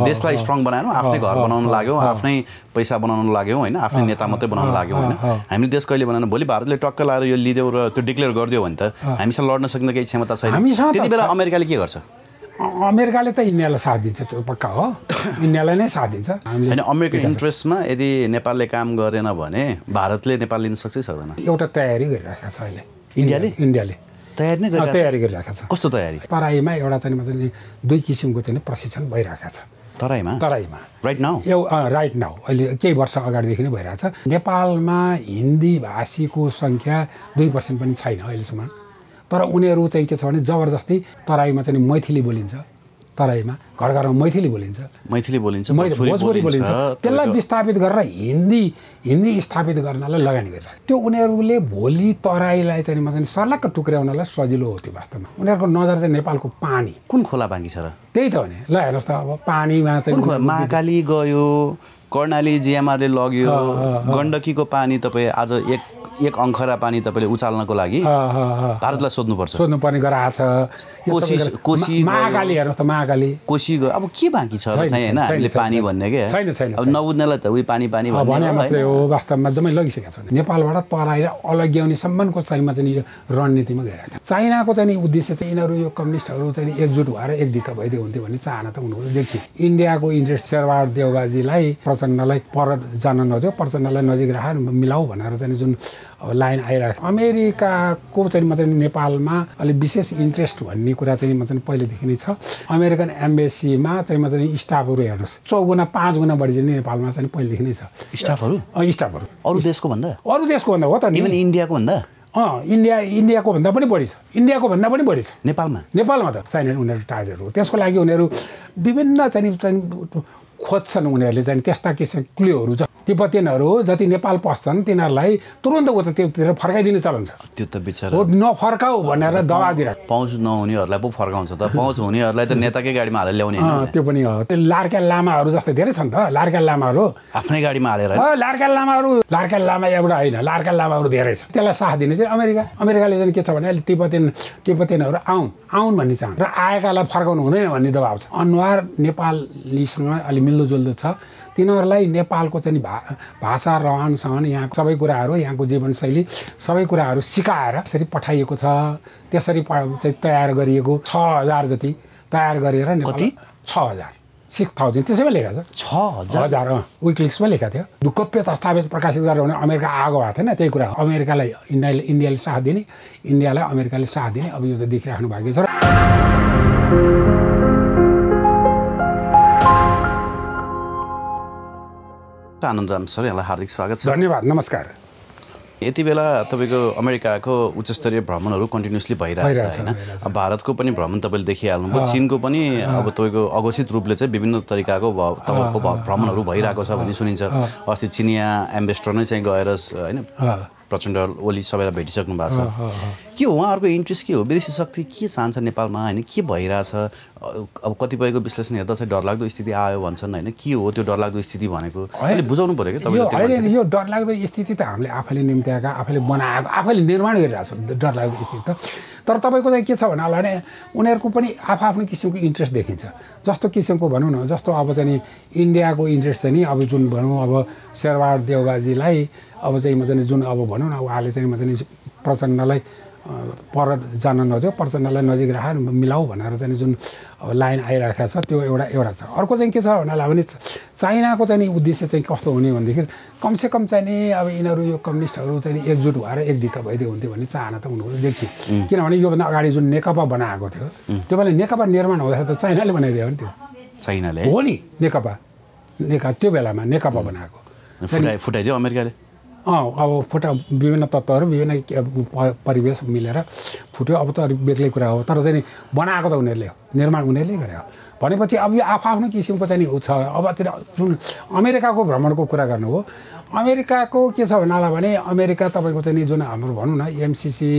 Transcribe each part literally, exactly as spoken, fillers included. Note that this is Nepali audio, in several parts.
देशलाई स्ट्रङ बनाएनौँ, आफ्नै घर बनाउन लाग्यौँ, आफ्नै पैसा बनाउन लाग्यौँ होइन, आफ्नै नेता मात्रै बनाउन लाग्यौँ होइन। हामीले देश कहिले बनाएन, भोलि भारतले टक्क लाएर यो लिदियो र त्यो डिक्लेयर गरिदियो भने त हामीसँग लड्न सक्ने केही क्षमता छैन। त्यति बेला अमेरिकाले के गर्छ? अमेरिकाले त इन्डियालाई साथ दिन्छ, त्यो पक्का हो, इन्डियालाई नै साथ दिन्छ। होइन, अमेरिकन इन्ट्रेस्टमा यदि नेपालले काम गरेन भने भारतले नेपाल लिन सक्छ सक्दैन? एउटा तयारी गरिरहेको छ अहिले इन्डियाले इन्डियाले तयारी नै गरिरहेको तयारी गरिरहेको छ। कस्तो तयारी? तराईमा एउटा चाहिँ मतलब दुई किसिमको चाहिँ प्रशिक्षण भइरहेको छ। तराईमा तराईमा राइट नाउ यो राइट नाउ अहिले केही वर्ष अगाडिदेखि नै भइरहेछ। नेपालमा हिन्दी भाषीको सङ्ख्या दुई पर्सेन्ट पनि छैन अहिलेसम्म, तर उनीहरू चाहिँ के छ भने जबरजस्ती तराईमा चाहिँ मैथिली बोलिन्छ, तराईमा घर घरमा मैथिली बोलिन्छ, मैथिली बोलिन्छ, भोजपुरी बोलिन्छ। त्यसलाई विस्थापित गरेर हिन्दी हिन्दी स्थापित गर्नलाई लगानी गरिरहेको। त्यो उनीहरूले भोलि तराईलाई चाहिँ म चाहिँ सर्लक्क टुक्र्याउनलाई सजिलो हो। त्यो वास्तवमा उनीहरूको नजर चाहिँ नेपालको पानी, कुन खोला बाँकी छ र? त्यही त भने ल हेर्नुहोस् त, अब पानीमा चाहिँ महाकाली गयो, कर्णाली जिएमआरले लग्यो, गण्डकीको पानी तपाईँ आज एक एक अङ्खरा पानी तपाईँले उचाल्नको लागि भारतलाई सोध्नुपर्छ, सोध्नुपर्ने गराएको छ। कोशी कोशी महाकाली हेर्नुहोस् त, महाकाली कोशी गयो, अब के बाँकी छ चाहिँ होइन हामीले पानी भन्ने के छैन छैन। अब नबुझ्नेलाई त उही पानी पानी भने मात्रै हो, वास्तवमा जम्मै लगिसकेको छ। नेपालबाट तराईलाई अलग्याउने सम्बन्धको चाहिँमा चाहिँ रणनीतिमा गइरहेको। चाइनाको चाहिँ उद्देश्य चाहिँ यिनीहरू यो कम्युनिस्टहरू चाहिँ एकजुट भएर एक दिक्क भइदियो हुन्थ्यो भन्ने चाहना त उनीहरू देखियो। इन्डियाको इन्ट्रेस्ट शेरबहादुर देउबाजीलाई प्रचण्डलाई पर जान नदियो, प्रचण्डलाई नजिक राखेर मिलाऊ भनेर चाहिँ जुन लाइन आइरहेको। अमेरिकाको चाहिँ म चाहिँ नेपालमा अलिक विशेष इन्ट्रेस्ट भन्ने कुरा चाहिँ म चाहिँ पहिलेदेखि नै छ। अमेरिकन एम्बेसीमा चाहिँ म चाहिँ स्टाफहरू हेर्नुहोस् चौगुना पाँच गुणा बढी चाहिँ नेपालमा चाहिँ पहिलेदेखि नै छ स्टाफहरू। स्टाफहरू अरू देशको भन्दा अरू देशको भन्दा हो त, इभन इन्डियाको भन्दा अँ इन्डिया इन्डियाको भन्दा पनि बढी छ, इन्डियाको भन्दा पनि बढी छ नेपालमा। नेपालमा त चाहिने उनीहरू टार्गेट हो। त्यसको लागि उनीहरू विभिन्न चाहिँ चाहिँ खोज्छन्, उनीहरूले चाहिँ त्यस्ता किसिम क्लुहरू छ। तिब्बतीयनहरू जति नेपाल पस्छन् तिनीहरूलाई तुरन्त उतातिर फर्काइदिने चलन छ। त्यो त बिचरा हो नफर्काऊ भनेर दबाब दिइरहेको। पहुँच नहुनेहरूलाई पो फर्काउँछ त, पहुँच हुनेहरूलाई त नेताकै गाडीमा हालेर ल्याउने होइन। त्यो पनि हो। त्यो लार्का लामाहरू जस्तै धेरै छन् त, लार्का लामाहरू आफ्नै गाडीमा हालेर। लार्का लामाहरू लार्का लामा एउटा होइन, लार्का लामाहरू धेरै छ। त्यसलाई साथ दिने चाहिँ अमेरिका। अमेरिकाले चाहिँ के छ भने अहिले तिब्बतीयन तिब्बतीयनहरू आउन् आउन् भन्ने चाहन्छ र आएकालाई फर्काउनु हुँदैन भन्ने दबाब छ। अनुहार नेपालीसँग अलि मिल्दोजुल्दो छ। तिनीहरूलाई नेपालको चाहिँ भा भाषा रहन सहन यहाँको सबै कुराहरू यहाँको जीवनशैली सबै कुराहरू सिकाएर त्यसरी पठाइएको छ। त्यसरी चाहिँ तयार गरिएको छ हजार जति तयार गरेर कति छ हजार सिक्स थाउजन्ड त्यसैमा लेखा छ। छ हजार हजार विकिलिक्समा लेखा थियो। दुःखप्य दस्तावेज प्रकाशित गरेर भने अमेरिका आएको भएको थिएन। त्यही कुरा अमेरिकालाई इन्डियाले इन्डियाले साथ दिने, इन्डियालाई अमेरिकाले साथ दिने अब यो त देखिराख्नु भएको छ। आनन्दराम सर, यहाँलाई हार्दिक स्वागत छ। धन्यवाद, नमस्कार। यति बेला तपाईँको अमेरिकाको उच्चस्तरीय भ्रमणहरू कन्टिन्युसली भइरहेको छ होइन। भारतको पनि भ्रमण तपाईँले देखिहाल्नुभयो, चिनको पनि अब तपाईँको अघोषित रूपले चाहिँ विभिन्न तरिकाको तपाईँको भ्रमणहरू भइरहेको छ भन्ने सुनिन्छ। अस्ति चिनिया एम्बेसडर नै चाहिँ गएर होइन प्रचण्ड ओली सबैलाई भेटिसक्नु भएको छ। के हो उहाँहरूको इन्ट्रेस्ट, के हो विदेशी शक्ति के चाहन्छ नेपालमा होइन, के भइरहेछ? अब कतिपयको विश्लेषण हेर्दा चाहिँ डरलाग्दो स्थिति आयो भन्छन् होइन। के हो त्यो डरलाग्दो स्थिति भनेको अहिले बुझाउनु पऱ्यो कि तपाईँले? अहिले यो डरलाग्दो स्थिति त हामीले आफैले निम्त्याएका, आफैले बनाएको, आफैले निर्माण गरिरहेको छ डरलाग्दो स्थिति त। तर तपाईँको चाहिँ के छ भने होला भने उनीहरूको पनि आफआफ्नो किसिमको इन्ट्रेस्ट देखिन्छ। जस्तो किसिमको भनौँ न, जस्तो अब चाहिँ इन्डियाको इन्ट्रेस्ट चाहिँ नि अब जुन भनौँ अब शेरबहादुर देउबाजीलाई अब चाहिँ म चाहिँ जुन अब भनौँ न उहाँले चाहिँ म चाहिँ प्रचण्डलाई पर जान नदियो, प्रचण्डलाई नजिक राखेर मिलाऊ भनेर चाहिँ जुन लाइन आइरहेको छ त्यो एउटा एउटा छ। अर्को चाहिँ के छ भन्नाला भने चाइनाको चाहिँ उद्देश्य चाहिँ कस्तो हुने भनेदेखि कमसेकम चाहिँ नि अब यिनीहरू यो कम्युनिस्टहरू चाहिँ एकजुट भएर एक दिक्क भइदियो हुन्थ्यो भन्ने चाहना त उनीहरू देखियो। किनभने योभन्दा अगाडि जुन नेकपा बनाएको थियो त्यो बेला नेकपा निर्माण हुँदाखेरि त चाइनाले बनाइदियो नि, त्यो चाइनाले हो नि नेकपा नेका त्यो बेलामा नेकपा बनाएको फुटाइदियो अमेरिकाले। अँ अब फुटा विभिन्न तत्त्वहरू विभिन्न परिवेश मिलेर फुट्यो। अब त अलिक बेग्लै कुरा हो, तर चाहिँ बनाएको त उनीहरूले हो, निर्माण उनीहरूले गरे हो भनेपछि अब यो आफआफ्नो किसिमको चाहिँ छ। अब त्यो जुन अमेरिकाको भ्रमणको कुरा गर्नु हो, अमेरिकाको के छ भन्नाला भने अमेरिका तपाईँको चाहिँ जुन हाम्रो भनौँ न एमसिसी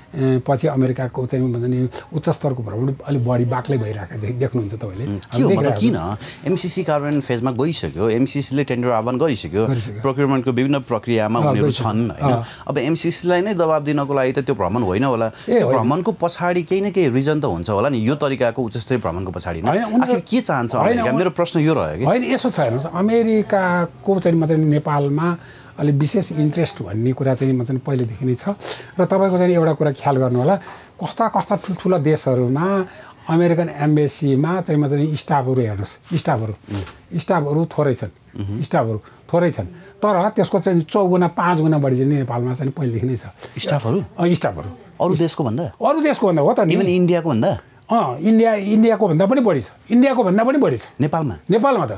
पछि अमेरिकाको चाहिँ नि उच्च स्तरको भ्रमण अलिक बढी बाक्लै भइरहेको देख्नुहुन्छ तपाईँले। किन एमसिसी कार्यान्वयन फेजमा गइसक्यो, एमसिसीले टेन्डर आह्वान गरिसक्यो, प्रोक्युरमेन्टको विभिन्न प्रक्रियामा उनीहरू छन् होइन। अब एमसिसीलाई नै दबाब दिनको लागि त त्यो भ्रमण होइन होला, त्यो भ्रमणको पछाडि केही न केही रिजन त हुन्छ होला नि, यो तरिकाको उच्चस्तरीय भ्रमणको पछाडि आखिर के चाहन्छ अमेरिका? मेरो प्रश्न यो रह्यो कि होइन, यसो छ हेर्नुहोस्, अमेरिकाको चाहिँ म चाहिँ नेपालमा अलिक विशेष इन्ट्रेस्ट भन्ने कुरा चाहिँ म चाहिँ पहिलेदेखि नै छ। र तपाईँको चाहिँ एउटा कुरा ख्याल गर्नु होला, कस्ता कस्ता ठुल्ठुला देशहरूमा अमेरिकन एम्बेसीमा चाहिँ म चाहिँ स्टाफहरू हेर्नुहोस्, स्टाफहरू स्टाफहरू थोरै छन्, स्टाफहरू थोरै छन्, तर त्यसको चाहिँ चौगुना पाँच गुणा बढी चाहिँ नेपालमा चाहिँ पहिलेदेखि नै छ स्टाफहरू। स्टाफहरू अरू देशको भन्दा अरू देशको भन्दा हो त, इभन इन्डियाको भन्दा अँ इन्डिया इन्डियाको भन्दा पनि बढी छ, इन्डियाको भन्दा पनि बढी छ नेपालमा नेपालमा त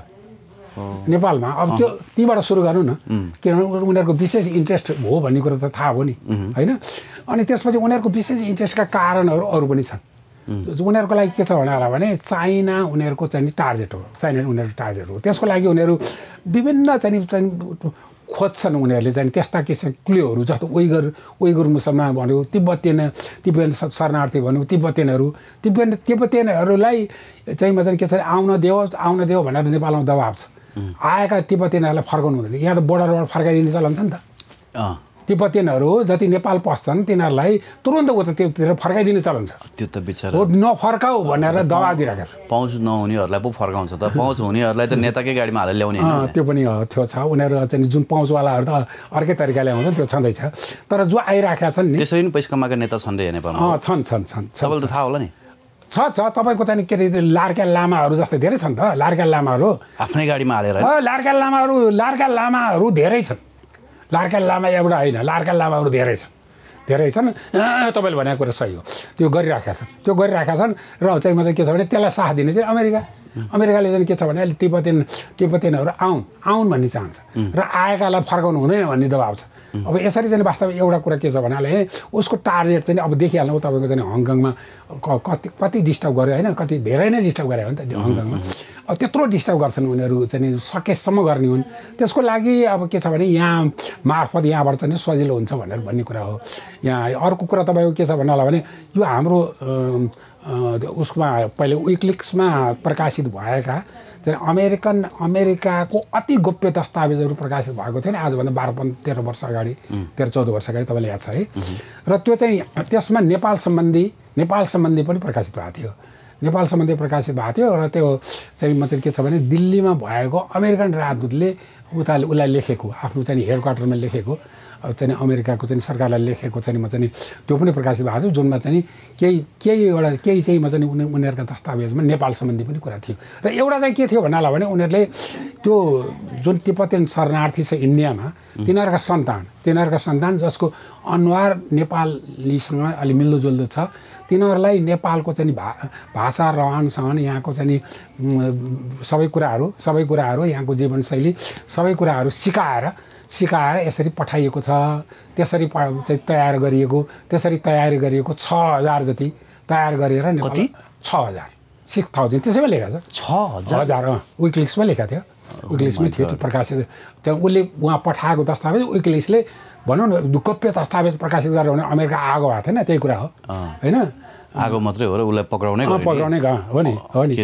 नेपालमा। अब त्यो त्यहीँबाट सुरु गर्नु न, किनभने उनीहरूको विशेष इन्ट्रेस्ट हो भन्ने कुरा त थाहा हो नि होइन। अनि त्यसपछि उनीहरूको विशेष इन्ट्रेस्टका कारणहरू अरू पनि छन्। उनीहरूको लागि के छ भने चाइना उनीहरूको चाहिँ टार्गेट हो, चाइना उनीहरूको टार्गेट हो, त्यसको लागि उनीहरू विभिन्न चाहिँ चाहिँ खोज्छन् उनीहरूले चाहिँ त्यस्ता किसिम क्लुहरू, जस्तो उइगर उइगर मुसलमान भन्यो, तिब्बतियन तिब्बतियन शरणार्थी भन्यो, तिब्बतियनहरू तिब्बत तिब्बतियनहरूलाई चाहिँ म चाहिँ के छ आउन देऊ आउन देऊ भनेर नेपालमा दबाब छ। आएका तिब्बतियनहरूलाई फर्काउनु हुँदैन, यहाँ त बोर्डरबाट फर्काइदिने चलन छ नि त। तिब्बतियनहरू जति नेपाल पस्छन् तिनीहरूलाई तुरन्त उता त्योतिर फर्काइदिने चलन छ। त्यो त बिचरा हो नफर्काऊ भनेर दबाब दिइरहेको छ। पहुँच नहुनेहरूलाई पो फर्काउँछ त, पहुँच हुनेहरूलाई त नेताकै गाडीमा हालेर ल्याउने। त्यो पनि त्यो छ, उनीहरू चाहिँ जुन पहुँचवालाहरू त अर्कै तरिकाले आउँछन्, त्यो छँदैछ। तर जो आइराखेका छन् नि त्यसरी नै पैसा कमाएका नेता छन् रे नेपालमा। अँ छन् छन् छन् तपाईँलाई त थाहा होला नि। छ छ तपाईँको चाहिँ के अरे लार्का लामाहरू जस्तै धेरै छन् त, लार्का लामाहरू आफ्नै गाडीमा हालेर। लार्का लामाहरू लार्का लामाहरू धेरै छन्, लार्का लामा एउटा होइन, लार्का लामाहरू धेरै छन् धेरै छन्। तपाईँले भनेको कुरा सही हो, त्यो गरिराखेका छन्, त्यो गरिराखेका छन्। र चाहिँ म चाहिँ के छ भने त्यसलाई साथ दिने चाहिँ अमेरिका अमेरिकाले चाहिँ के छ भने अहिले तिब्बतियन तिब्बतियनहरू आउन् आउन् भन्ने चाहन्छ र आएकालाई फर्काउनु हुँदैन भन्ने दबाब छ। अब यसरी चाहिँ वास्तवमा एउटा कुरा के छ भन्नाले उसको टार्गेट चाहिँ अब देखिहाल्नु तपाईँको चाहिँ हङकङमा कति कति डिस्टर्ब गर्यो होइन, कति धेरै नै डिस्टर्ब गरे हो नि त हङकङमा। अब त्यत्रो डिस्टर्ब गर्छन् उनीहरू चाहिँ सकेसम्म गर्ने हुन्। त्यसको लागि अब के छ भने यहाँ मार्फत यहाँबाट चाहिँ सजिलो हुन्छ भनेर भन्ने कुरा हो। यहाँ अर्को कुरा तपाईँको के छ भन्नु होला भने यो हाम्रो उसमा पहिले विकिलिक्समा प्रकाशित भएका चाहिँ अमेरिकन अमेरिकाको अति गोप्य दस्तावेजहरू प्रकाशित भएको थियो नि आजभन्दा बाह्र पन्ध्र तेह्र वर्ष अगाडि, तेह्र चौध वर्ष अगाडि, तपाईँलाई याद छ है। र त्यो चाहिँ त्यसमा नेपाल सम्बन्धी नेपाल सम्बन्धी पनि प्रकाशित भएको थियो, नेपाल सम्बन्धी प्रकाशित भएको थियो। र त्यो चाहिँ म चाहिँ के छ भने दिल्लीमा भएको अमेरिकन राजदूतले उता उसलाई लेखेको, आफ्नो चाहिँ हेड क्वार्टरमा लेखेको चाहिँ अमेरिकाको चाहिँ सरकारलाई लेखेको चाहिँ म चाहिँ त्यो पनि प्रकाशित भएको थियो, जुनमा चाहिँ केही केही एउटा केही चाहिँ म चाहिँ उनी उनीहरूका दस्तावेजमा नेपाल सम्बन्धी पनि कुरा थियो। र एउटा चाहिँ के थियो भन्नाला भने उनीहरूले त्यो जुन तिब्बतियन शरणार्थी छ इन्डियामा तिनीहरूका सन्तान तिनीहरूका सन्तान जसको अनुहार नेपालीसँग अलि मिल्दोजुल्दो छ, तिनीहरूलाई नेपालको चाहिँ भा भाषा रहन सहन यहाँको चाहिँ सबै कुराहरू सबै कुराहरू यहाँको जीवनशैली सबै कुराहरू सिकाएर सिकाएर यसरी पठाइएको छ। त्यसरी चाहिँ तयार गरिएको त्यसरी तयारी गरिएको छ हजार जति तयार गरेर नेपाल छ हजार सिक्स थाउजन्ड त्यसैमा लेखेको छ, छ हजार विकिलिक्समा लेखेको थियो, विकिलिक्समै थियो त्यो प्रकाशित। त्यहाँ उसले उहाँ पठाएको दस्तावेज विकिलिक्सले भनौँ न गोप्य दस्तावेज प्रकाशित गरेर भने अमेरिका आगो भएको थिएन, त्यही कुरा हो होइन। आगो मात्रै हो र उसलाई पक्राउने पक्राउने हो नि हो नि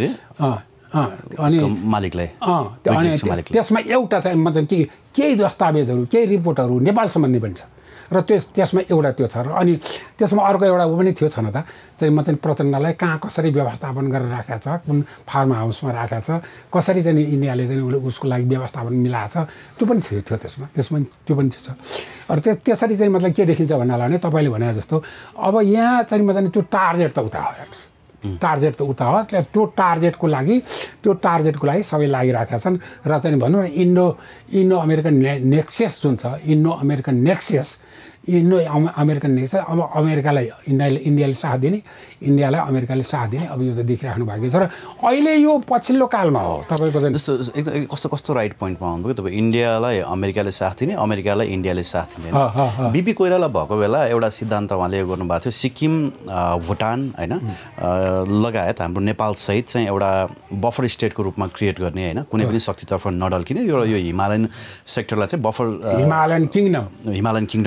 अनि मालिकलाई अनि त्यसमा एउटा चाहिँ मतलब के केही दस्तावेजहरू केही रिपोर्टहरू नेपाल सम्बन्धी पनि छ र त्यस त्यसमा एउटा त्यो छ। र अनि त्यसमा अर्को एउटा ऊ पनि थियो छन त चाहिँ म चाहिँ प्रचण्डलाई कहाँ कसरी व्यवस्थापन गरेर राखेको छ, कुन फार्म हाउसमा राखेको छ, कसरी चाहिँ इन्डियाले चाहिँ उसको लागि व्यवस्थापन मिलाएको छ, त्यो पनि थियो थियो त्यसमा त्यसमा त्यो पनि थियो। र त्यो त्यसरी चाहिँ मतलब के देखिन्छ भन्नाला भने तपाईँले भने जस्तो अब यहाँ चाहिँ म चाहिँ त्यो टार्गेट त उता हो, हेर्नुहोस् टार्गेट त उता हो, त्यो टार्गेटको लागि त्यो टार्गेटको लागि सबै लागिरहेका छन्। र चाहिँ भनौँ न इन्डो इन्डो अमेरिकन ने नेक्सेस जुन छ Indo American nexus Indo American nexus अब अमेरिकालाई इन्डियाले इन्डियाले साथ दिने इन्डियालाई अमेरिकाले साथ दिने अब यो त देखिराख्नु भएको छ। र अहिले यो पछिल्लो कालमा हो तपाईँको चाहिँ जस्तो एकदम कस्तो कस्तो राइट पोइन्टमा आउनुभयो तपाईँ, इन्डियालाई अमेरिकाले साथ दिने अमेरिकालाई इन्डियाले साथ दिने। बिपी कोइराला भएको बेला एउटा सिद्धान्त उहाँले गर्नुभएको थियो, सिक्किम भुटान होइन लगायत हाम्रो नेपालसहित चाहिँ एउटा बफर स्टेटको रूपमा क्रिएट गर्ने होइन, कुनै पनि शक्तितर्फ नडल्किने यो यो हिमालयन सेक्टरलाई चाहिँ बफर हिमालयन किङडम हिमालयन किङडमहरूलाई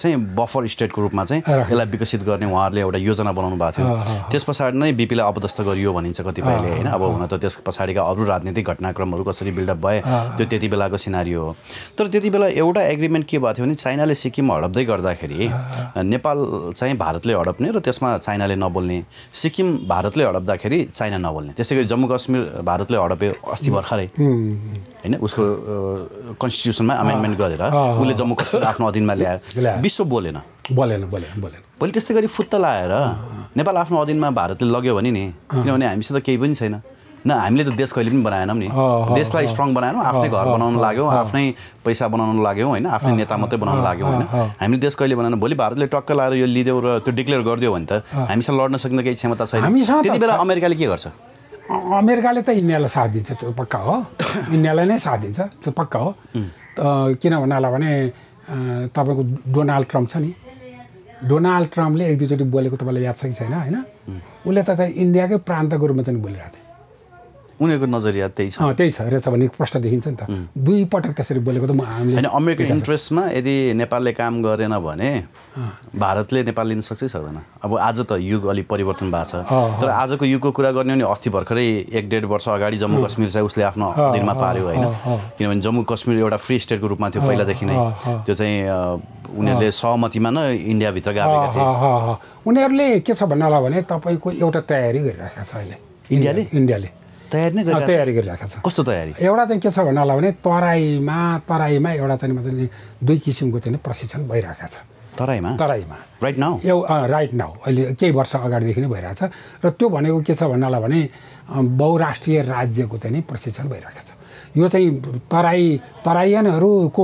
चाहिँ बफर स्टेटको रूपमा चाहिँ यसलाई विकसित गर्ने उहाँहरूले एउटा योजना बनाउनु भएको थियो। त्यस पछाडि नै बिपीलाई अपदस्थ गरियो भनिन्छ कतिपयले होइन। अब हुन त त्यस पछाडिका अरू राजनीतिक घटनाक्रमहरू कसरी बिल्डअप भए त्यो त्यति बेलाको सिनारियो हो। तर त्यति बेला एउटा एग्रिमेन्ट के भएको थियो भने चाइनाले सिक्किम हडप्दै गर्दाखेरि नेपाल चाहिँ भारतले हडप्ने र त्यसमा चाइनाले नबोल्ने, सिक्किम भारतले हडप्दाखेरि चाइना नबोल्ने। त्यसै गरी जम्मू कश्मीर भारतले हडप्यो अस्ति भर्खरै होइन, उसको कन्स्टिट्युसनमा अमेन्डमेन्ट गरेर उसले जम्मू कश्मीर आफ्नो अधीनमा ल्यायो, विश्व बोलेन बोलेन बोलेन बोलेन भोलि त्यस्तै गरी फुत्त लाएर नेपाल आफ्नो अधीनमा भारतले लग्यो भने नि, किनभने हामीसित केही पनि छैन न, हामीले त देश कहिले पनि बनाएनौँ नि, देशलाई स्ट्रङ बनाएनौँ, आफ्नै घर बनाउन लाग्यौँ, आफ्नै पैसा बनाउन लाग्यौँ होइन, आफ्नै नेता मात्रै बनाउन लाग्यौँ होइन। हामीले देश कहिले बनाएनौँ, भोलि भारतले टक्क लाएर यो लिदियो र त्यो डिक्लेयर गरिदियो भने त हामीसँग लड्न सक्ने केही क्षमता छैन। त्यति बेला अमेरिकाले के गर्छ? अमेरिकाले त इन्डियालाई साथ दिन्छ, त्यो पक्का हो, इन्डियालाई नै साथ दिन्छ, त्यो पक्का हो। किन भन्नाला भने तपाईँको डोनाल्ड ट्रम्प छ नि, डोनाल्ड ट्रम्पले एक दुईचोटि बोलेको तपाईँलाई याद छ कि छैन होइन, उसले त चाहिँ इन्डियाकै प्रान्तको रूपमा चाहिँ बोलिरहेको थियो, उनीहरूको नजरिया त्यही छ त्यही छ रहेछ भने प्रश्न देखिन्छ नि त। दुई पटक त्यसरी बोलेको त म हामीले होइन, अमेरिकन इन्ट्रेस्टमा यदि नेपालले काम गरेन भने भारतले नेपाल लिन सक्छ सक्दैन। अब आज त युग अलिक परिवर्तन भएको छ, तर आजको युगको कुरा गर्ने भने अस्ति भर्खरै एक डेढ वर्ष अगाडि जम्मू कश्मीर चाहिँ उसले आफ्नो अधीनमा पार्यो होइन, किनभने जम्मू कश्मीर एउटा फ्री स्टेटको रूपमा थियो पहिलादेखि नै, त्यो चाहिँ उनीहरूले सहमतिमा न इन्डियाभित्र गएका थिए। उनीहरूले के छ भन्नाला भने तपाईँको एउटा तयारी गरिरहेको छ अहिले इन्डियाले इन्डियाले तयारी नै गरिरहेको तयारी गरिरहेको छ। कस्तो तयारी? एउटा चाहिँ के छ भन्नाला भने तराईमा तराईमा एउटा चाहिँ मतलब दुई किसिमको चाहिँ प्रशिक्षण भइरहेको छ तराईमा तराईमा राइट नाउ एउ राइट नाउ अहिले केही वर्ष अगाडिदेखि नै भइरहेको छ। र त्यो भनेको के छ भन्नाला भने बहुराष्ट्रिय राज्यको चाहिँ नि प्रशिक्षण भइरहेको छ। यो चाहिँ तराई तराईयनहरूको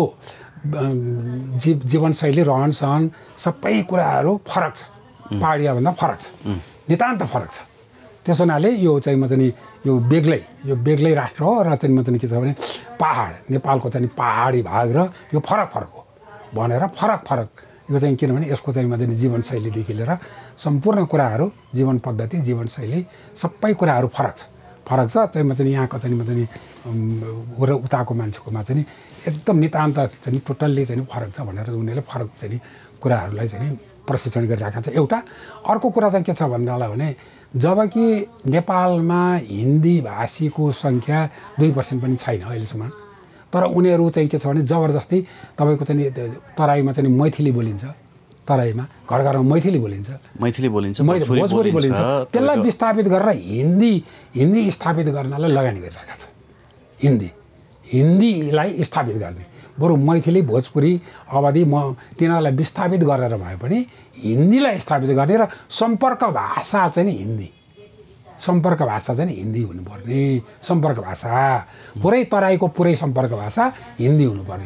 जी जीवनशैली रहनसहन सबै कुराहरू फरक छ, पहाडियाभन्दा फरक छ, नितान्त फरक छ। त्यस हुनाले यो चाहिँ म चाहिँ यो बेग्लै यो बेग्लै राष्ट्र हो र चाहिँ म चाहिँ के छ भने पहाड नेपालको चाहिँ पहाडी भाग र यो फरक फरक हो भनेर फरक फरक यो चाहिँ किनभने यसको चाहिँ म चाहिँ जीवनशैलीदेखि लिएर सम्पूर्ण कुराहरू जीवन पद्धति जीवनशैली सबै कुराहरू फरक छ फरक छ चाहिँ म चाहिँ यहाँको चाहिँ म चाहिँ र उताको मान्छेकोमा चाहिँ एकदम नितान्त चाहिँ टोटल्ली चाहिँ फरक छ भनेर उनीहरूले फरक चाहिँ कुराहरूलाई चाहिँ प्रशिक्षण गरिरहेका छ। एउटा अर्को कुरा चाहिँ के छ भन्दाला भने जबकि नेपालमा हिन्दी भाषीको सङ्ख्या दुई पर्सेन्ट पनि छैन अहिलेसम्म, तर उनीहरू चाहिँ के छ भने जबरजस्ती तपाईँको चाहिँ तराईमा चाहिँ मैथिली बोलिन्छ, तराईमा घर घरमा मैथिली बोलिन्छ मैथिली बोलिन्छ भोजपुरी बोलिन्छ, त्यसलाई विस्थापित गरेर हिन्दी हिन्दी स्थापित गर्नलाई लगानी गरिरहेका छ। हिन्दी हिन्दीलाई स्थापित गर्ने बरु मैथिली भोजपुरी अवधि म तिनीहरूलाई विस्थापित गरेर भए पनि हिन्दीलाई स्थापित गर्ने र सम्पर्क भाषा चाहिँ नि हिन्दी, सम्पर्क भाषा चाहिँ नि हिन्दी हुनुपर्ने, सम्पर्क भाषा पुरै तराईको पुरै सम्पर्क भाषा हिन्दी हुनुपर्ने।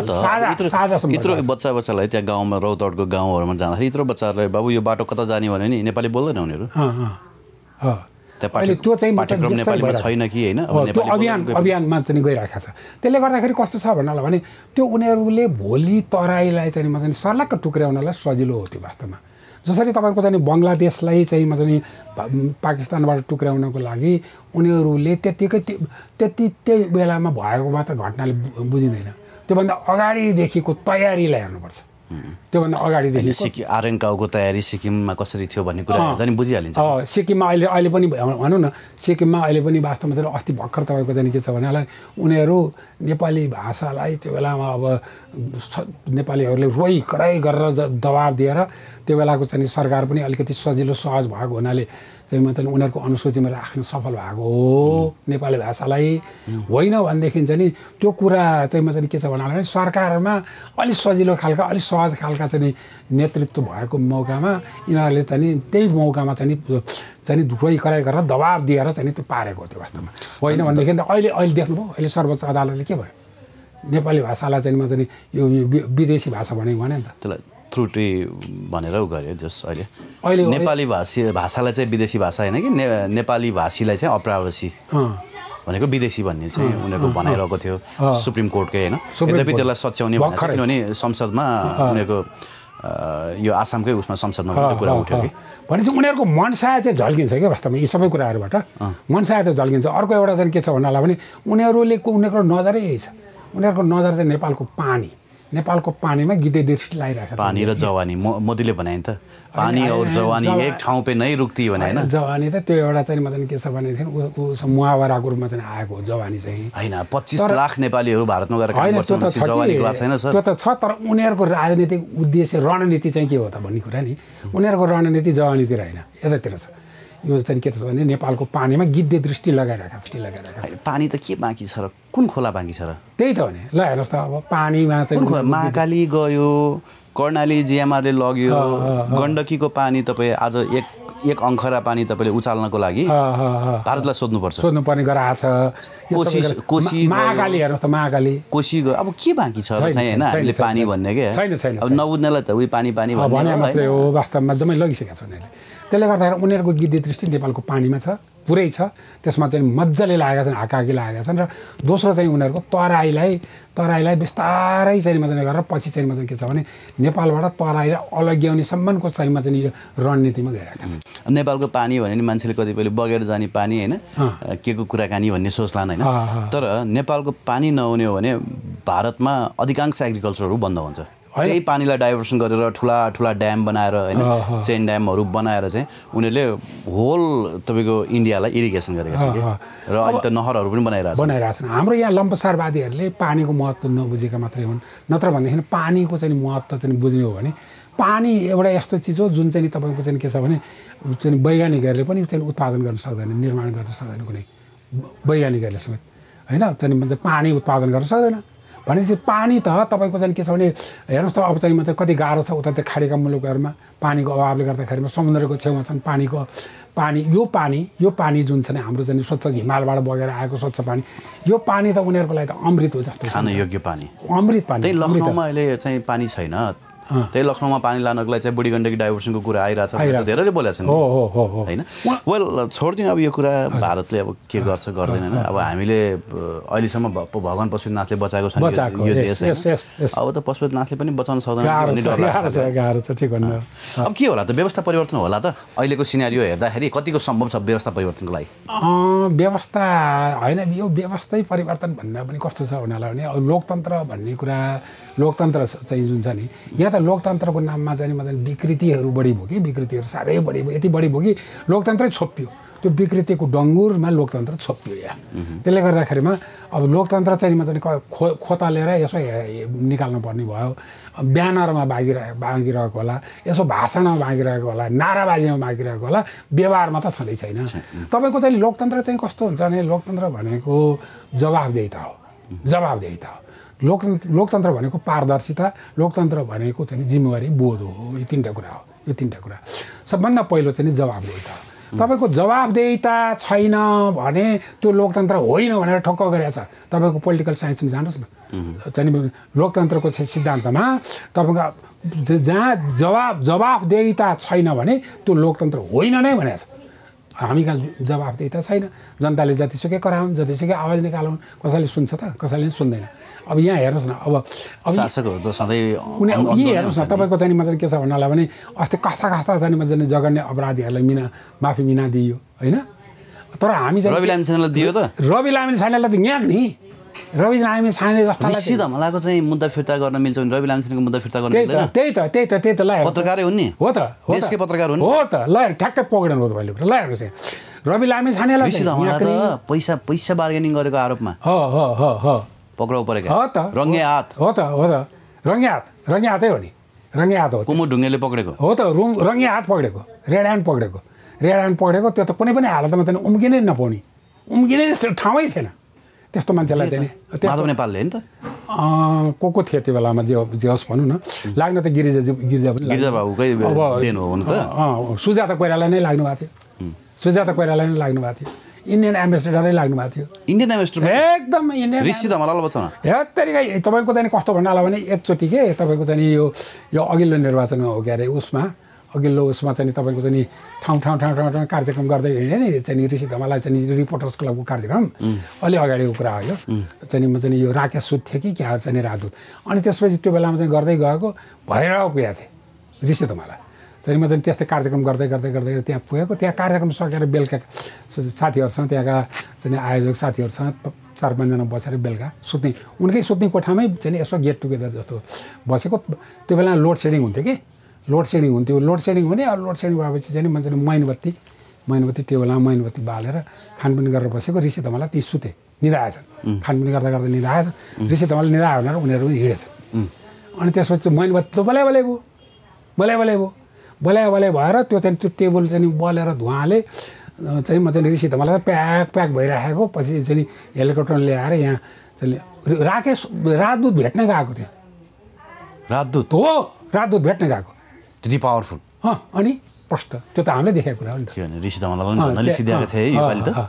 यत्रो बच्चा बच्चालाई त्यहाँ गाउँमा रौतहटको गाउँहरूमा जाँदाखेरि यत्रो बच्चाहरूलाई बाबु यो बाटो कता जाने भन्यो नि नेपाली बोल्दैन उनीहरू। अहिले त्यो चाहिँ पाठ्यक्रम नेपालीमा छैन कि होइन, त्यो अभियान अभियानमा चाहिँ गइरहेको छ। त्यसले गर्दाखेरि कस्तो छ भन्नाला भने त्यो उनीहरूले भोलि तराईलाई चाहिँ म चाहिँ सर्लक्क टुक्र्याउनलाई सजिलो हो। त्यो वास्तवमा जसरी तपाईँको चाहिँ बङ्गलादेशलाई चाहिँ म चाहिँ पाकिस्तानबाट टुक्र्याउनको लागि उनीहरूले त्यत्तिकै त्यति त्यही बेलामा भएको मात्र घटनाले बुझिँदैन, त्योभन्दा अगाडिदेखिको तयारीलाई हेर्नुपर्छ। त्योभन्दा अगाडिदेखि सिक्किम आर्यन काउको तयारी सिक्किममा कसरी थियो भन्ने कुरा हेर्दा नि बुझिहालिन्छ। सिक्किममा अहिले अहिले पनि भनौँ न सिक्किममा अहिले पनि वास्तवमा चाहिँ अस्ति भर्खर तपाईँको चाहिँ के छ भनेलाई उनीहरू नेपाली भाषालाई त्यो बेलामा अब नेपालीहरूले रोइ कराई गरेर दबाब दिएर त्यो बेलाको चाहिँ सरकार पनि अलिकति सजिलो सहज भएको हुनाले चाहिँ म चाहिँ उनीहरूको अनुसूचीमा राख्न सफल भएको हो नेपाली भाषालाई। होइन भनेदेखि चाहिँ नि त्यो कुरा चाहिँ म चाहिँ के छ भन्नाले सरकारमा अलिक सजिलो खालका अलिक सहज खालका चाहिँ नेतृत्व भएको मौकामा यिनीहरूले चाहिँ त्यही मौकामा चाहिँ चाहिँ रोइ कराई गरेर दबाब दिएर चाहिँ त्यो पारेको हो त्यो वास्तवमा। होइन भनेदेखि त अहिले अहिले देख्नुभयो अहिले सर्वोच्च अदालतले के भयो नेपाली भाषालाई चाहिँ म चाहिँ यो विदेशी भाषा भनेको भने नि त त्रुटि भनेर उ गर्यो जस अहिले अहिले नेपाली भाषी भाषालाई चाहिँ विदेशी भाषा होइन कि ने, नेपाली भाषीलाई चाहिँ अप्रावासी भनेको विदेशी भन्ने चाहिँ उनीहरूको भनाइरहेको थियो सुप्रिम कोर्टकै होइन। यद्यपि त्यसलाई सच्याउने भनेको किनभने संसदमा उनीहरूको यो आसामकै उसमा संसदमा कुरा उठ्यो कि भनेपछि उनीहरूको मनसाय चाहिँ झल्किन्छ क्या वास्तवमा यी सबै कुराहरूबाट मनसाय चाहिँ झल्किन्छ। अर्को एउटा चाहिँ के छ भन्नाला भने उनीहरूले उनीहरूको नजरै यही छ, उनीहरूको नजर चाहिँ नेपालको पानी नेपालको पानीमा गिद्धे दृष्टि लगाइरहेको छ। पानी र जवानी मोदीले भने नि त पानी और जवानी एक ठाउँ पे नै रुक्ती भने हैन। जवानी त त्यो एउटा चाहिँ मतलब के छ भनेदेखि ऊ मुहावराको रूपमा चाहिँ आएको हो जवानी चाहिँ हैन। पच्चीस लाख नेपालीहरू भारतमा गएर काम गर्छन् जवानीको बात छैन सर। त्यो त छ तर उनीहरूको राजनीतिक उद्देश्य रणनीति चाहिँ के हो त भन्ने कुरा नि उनीहरूको रणनीति जवानीतिर हैन यतातिर छ। यो चाहिँ के छ भने नेपालको पानीमा गिद्धे दृष्टि लगाइरहेको छ लगाइरहेको छ। पानी त के बाँकी छ र कुन खोला बाँकी छ र त्यही त हो नि ल हेर्नुहोस् त अब पानीमा चाहिँ महाकाली गयो कर्णाली जिएमआरले लग्यो गण्डकीको पानी तपाईँ आज एक एक अङ्खरा पानी तपाईँले उचाल्नको लागि भारतलाई सोध्नुपर्छ सोध्नुपर्ने गराएको छ। कोशी कोशी महाकाली हेर्नुहोस् त महाकाली कोशी गयो अब के बाँकी छ चाहिँ होइन हामीले पानी भन्ने के छैन छैन अब नबुझ्नेलाई त उही पानी पानी भने मात्रै हो वास्तवमा जम्मै लगिसकेका छ उनीहरूले। त्यसले गर्दाखेरि उनीहरूको गिद्धे दृष्टि नेपालको पानीमा छ पुरै छ। त्यसमा चाहिँ मजाले लागेका छन् हाकाहाकी लागेका छन् र दोस्रो चाहिँ उनीहरूको तराईलाई तराईलाई बिस्तारै चाहिँ मजाले गरेर पछि चाहिँ मजा के छ भने नेपालबाट तराईलाई अलग्याउने सम्बन्धको चाहिँ चाहिँ यो रणनीतिमा गइरहेका छन्। नेपालको पानी भने नि मान्छेले कतिपयले बगेर जाने पानी होइन के को कुराकानी भन्ने सोच्लान् होइन। तर नेपालको पानी नहुने हो भने भारतमा अधिकांश एग्रिकल्चरहरू बन्द हुन्छ। त्यही पानीलाई डाइभर्सन गरेर ठुला ठुला ड्याम बनाएर होइन चेन ड्यामहरू बनाएर चाहिँ उनीहरूले होल तपाईँको इन्डियालाई इरिगेसन गरेका छन् कि र अहिले त नहरहरू पनि बनाइरहेको छ बनाइरहेको छन्। हाम्रो यहाँ लम्पसारवादीहरूले पानीको महत्त्व नबुझेका मात्रै हुन्। नत्र भनेदेखि पानीको चाहिँ महत्त्व चाहिँ बुझ्ने हो भने पानी एउटा यस्तो चिज हो जुन चाहिँ तपाईँको चाहिँ के छ भने चाहिँ वैज्ञानिकहरूले पनि चाहिँ उत्पादन गर्न सक्दैन निर्माण गर्न सक्दैन कुनै वैज्ञानिकहरूले समेत होइन चाहिँ पानी उत्पादन गर्न सक्दैन भनेपछि पानी त तपाईँको चाहिँ के छ भने हेर्नुहोस् त अब चाहिँ मात्रै कति गाह्रो छ उता त्यो खाडीका मुलुकहरूमा पानीको अभावले गर्दाखेरिमा समुद्रको छेउमा छन् पानीको पानी यो पानी यो पानी जुन छ नि हाम्रो चाहिँ स्वच्छ हिमालबाट बगेर आएको स्वच्छ पानी यो पानी त उनीहरूको लागि त अमृत हो जस्तो खान योग्य पानी अमृत पानी। त्यही लखनऊमा अहिले चाहिँ पानी छैन त्यही लखनऊमा पानी लानको लागि चाहिँ बुढी गण्डकी डाइभर्सनको कुरा आइरहेछ धेरैले बोलेको छन् होइन। वेल छोडिदिउँ अब यो कुरा भारतले अब के गर्छ गर्दैन होइन। अब हामीले अहिलेसम्म भगवान् पशुपतिनाथले बचाएको छ यो देश अब त पशुपतिनाथले पनि बचाउन सक्दैन। अब के होला त व्यवस्था परिवर्तन होला त अहिलेको सिनारियो हेर्दाखेरि कतिको सम्भव छ व्यवस्था परिवर्तनको लागि? व्यवस्था होइन यो व्यवस्थै परिवर्तन भन्दा पनि कस्तो छ भन्नालाई भने अब लोकतन्त्र भन्ने कुरा लोकतन्त्र चाहिँ जुन छ नि यहाँ त लोकतन्त्रको नाममा चाहिँ मतलब विकृतिहरू बढी भयो कि विकृतिहरू साह्रै बढी भयो यति बढी भयो कि लोकतन्त्रै छोपियो। त्यो विकृतिको डङ्गुरमा लोकतन्त्र छोपियो यहाँ। त्यसले गर्दाखेरिमा अब लोकतन्त्र चाहिँ मतलब खो खोतालेर यसो निकाल्नु पर्ने भयो। ब्यानरमा बाँगिरहेको बाँगिरहेको होला यसो भाषणमा बाँगिरहेको होला नाराबाजीमा बाँगिरहेको होला व्यवहारमा त छँदै छैन। तपाईँको चाहिँ लोकतन्त्र चाहिँ कस्तो हुन्छ भने लोकतन्त्र भनेको जवाफदेहिता हो जवाफदेहिता हो। लोकतन्त्र लोकतन्त्र भनेको पारदर्शिता लोकतन्त्र भनेको चाहिँ जिम्मेवारी बोध हो। यो तिनवटा कुरा हो यो तिनवटा कुरा सबभन्दा पहिलो चाहिँ जवाफदेहिता हो। तपाईँको जवाफदेहिता छैन भने त्यो लोकतन्त्र होइन भनेर ठक्क गरेको छ। तपाईँको पोलिटिकल साइन्समा जानुहोस् न चाहिँ लोकतन्त्रको सिद्धान्तमा तपाईँको जहाँ जवाब जवाफदेहिता छैन भने त्यो लोकतन्त्र होइन नै भनेको छ। हामी कहाँ जवाफदेहिता छैन। जनताले जतिसुकै कराउन् जतिसुकै आवाज निकालौँ कसैले सुन्छ त कसैले सुन्दैन। अब यहाँ हेर्नुहोस् न अब अब शासकहरू त सधैँ उनी यही हेर्नुहोस् न तपाईँको चाहिँ मतलब के छ भन्नालाई भने अस्ति कस्ता कस्ता चाहिँ मतलब जगन्य अपराधीहरूलाई मिना माफी मिना दियो होइन। तर हामी चाहिँ रवि लामिछानेलाई दियो त रवि लामिछानेलाई त यहाँ नि रवि लामिछाने जस्तालाई सिधा मलाको चाहिँ मुद्दा फिर्ता गर्न मिल्छ भने रवि लामिछानेको मुद्दा फिर्ता गर्न मिल्दैन। त्यही त त्यही त त्यही त ल पत्रकारै हुन् नि हो त देशकै पत्रकार हुन् हो त ल ठ्याक्कै पक्रिनु हो त अहिले ल हेर्नुहोस् रवि लामिछानेलाई त पैसा पैसा बार्गेनिङ गरेको आरोपमा हो हो हो हो पक्राउ परेको हो त रङ्गे हात हो त हो त रङ्गे हात रङ्गे हातै हो नि रङ्गे हात हो कुमुर ढुङ्गेले पक्रेको हो त रुङ रङ्गे हात पक्रेको रेड ह्यान्ड पक्रेको रेड ह्यान्ड पक्रेको त्यो त कुनै पनि हालतमा चाहिँ उम्किनै नपाउने उम्किनै ठाउँै थिएन त्यस्तो मान्छेलाई चाहिँ माधव नेपालले नि त को को थियो त्यो बेलामा जे जे होस् भनौँ न लाग्न त गिरिजा गिरिजा पनि गिरिजा बाबुकै देन हो नि त सुजाता कोइराला नै लाग्नु भएको थियो सुजाता कोइराला नै लाग्नु भएको थियो इन्डियन एम्बेसेडरै लाग्नु भएको थियो इन्डियन एम्बेसेडर एकदम इन्डियन ऋषि धमलाल बचाउन हे तरिका तपाईँको चाहिँ कस्तो भन्नाला भने एकचोटि के तपाईँको चाहिँ यो यो अघिल्लो निर्वाचन हो के अरे उसमा अघिल्लो उसमा चाहिँ तपाईँको चाहिँ ठाउँ ठाउँ ठाउँ ठाउँ ठाउँ कार्यक्रम गर्दै हिँड्यो नि चाहिँ ऋषि धमलाल चाहिँ रिपोर्टर्स क्लबको कार्यक्रम अलि अगाडिको कुरा हो यो चाहिँ म चाहिँ यो राकेश सुद थियो कि क्या चाहिँ राजदूत अनि त्यसपछि त्यो बेलामा चाहिँ गर्दै गएको भएर पुगेको थिएँ ऋषि धमलाल चाहिँ म चाहिँ त्यस्तै कार्यक्रम गर्दै गर्दै गर्दै त्यहाँ पुगेको त्यहाँ कार्यक्रम सकेर बेलुका साथीहरूसँग त्यहाँका चाहिँ आयोजक साथीहरूसँग चार पाँचजना बसेर बेलुका सुत्ने उनकै सुत्ने कोठामै चाहिँ यसो गेट टुगेदर जस्तो बसेको त्यो बेला लोड सेडिङ हुन्थ्यो कि लोड सेडिङ हुन्थ्यो लोड सेडिङ भने अब लोड सेडिङ भएपछि चाहिँ मान्छेले मैनबत्ती मैनबत्ती टेबलमा मैनबत्ती बालेर खानपिन गरेर बसेको ऋषि धमाला ती सुते निधाएछन् खानपिन गर्दा गर्दा निधाएछन् ऋषि धमाला निधायो भनेर उनीहरू पनि हिँडेछन् अनि त्यसपछि मैनबत्ती त बल्या बल्या भयो बल्या बल्या भयो बल्या बल्या भएर त्यो चाहिँ त्यो टेबल चाहिँ बलेर धुवाले चाहिँ म चाहिँ ऋषि धमाला प्याक प्याक भइराखेको पछि चाहिँ हेलिकप्टर ल्याएर यहाँ चाहिँ राकेश राजदूत भेट्न गएको थियो राजदूत हो राजदूत भेट्न गएको त्यति पावरफुल अँ अनि प्रष्ट त्यो त हामीले देखेको कुरा हो नि त के भने ऋषि धमालालाई पनि झन् लिसिदिएका थिए है योपालि त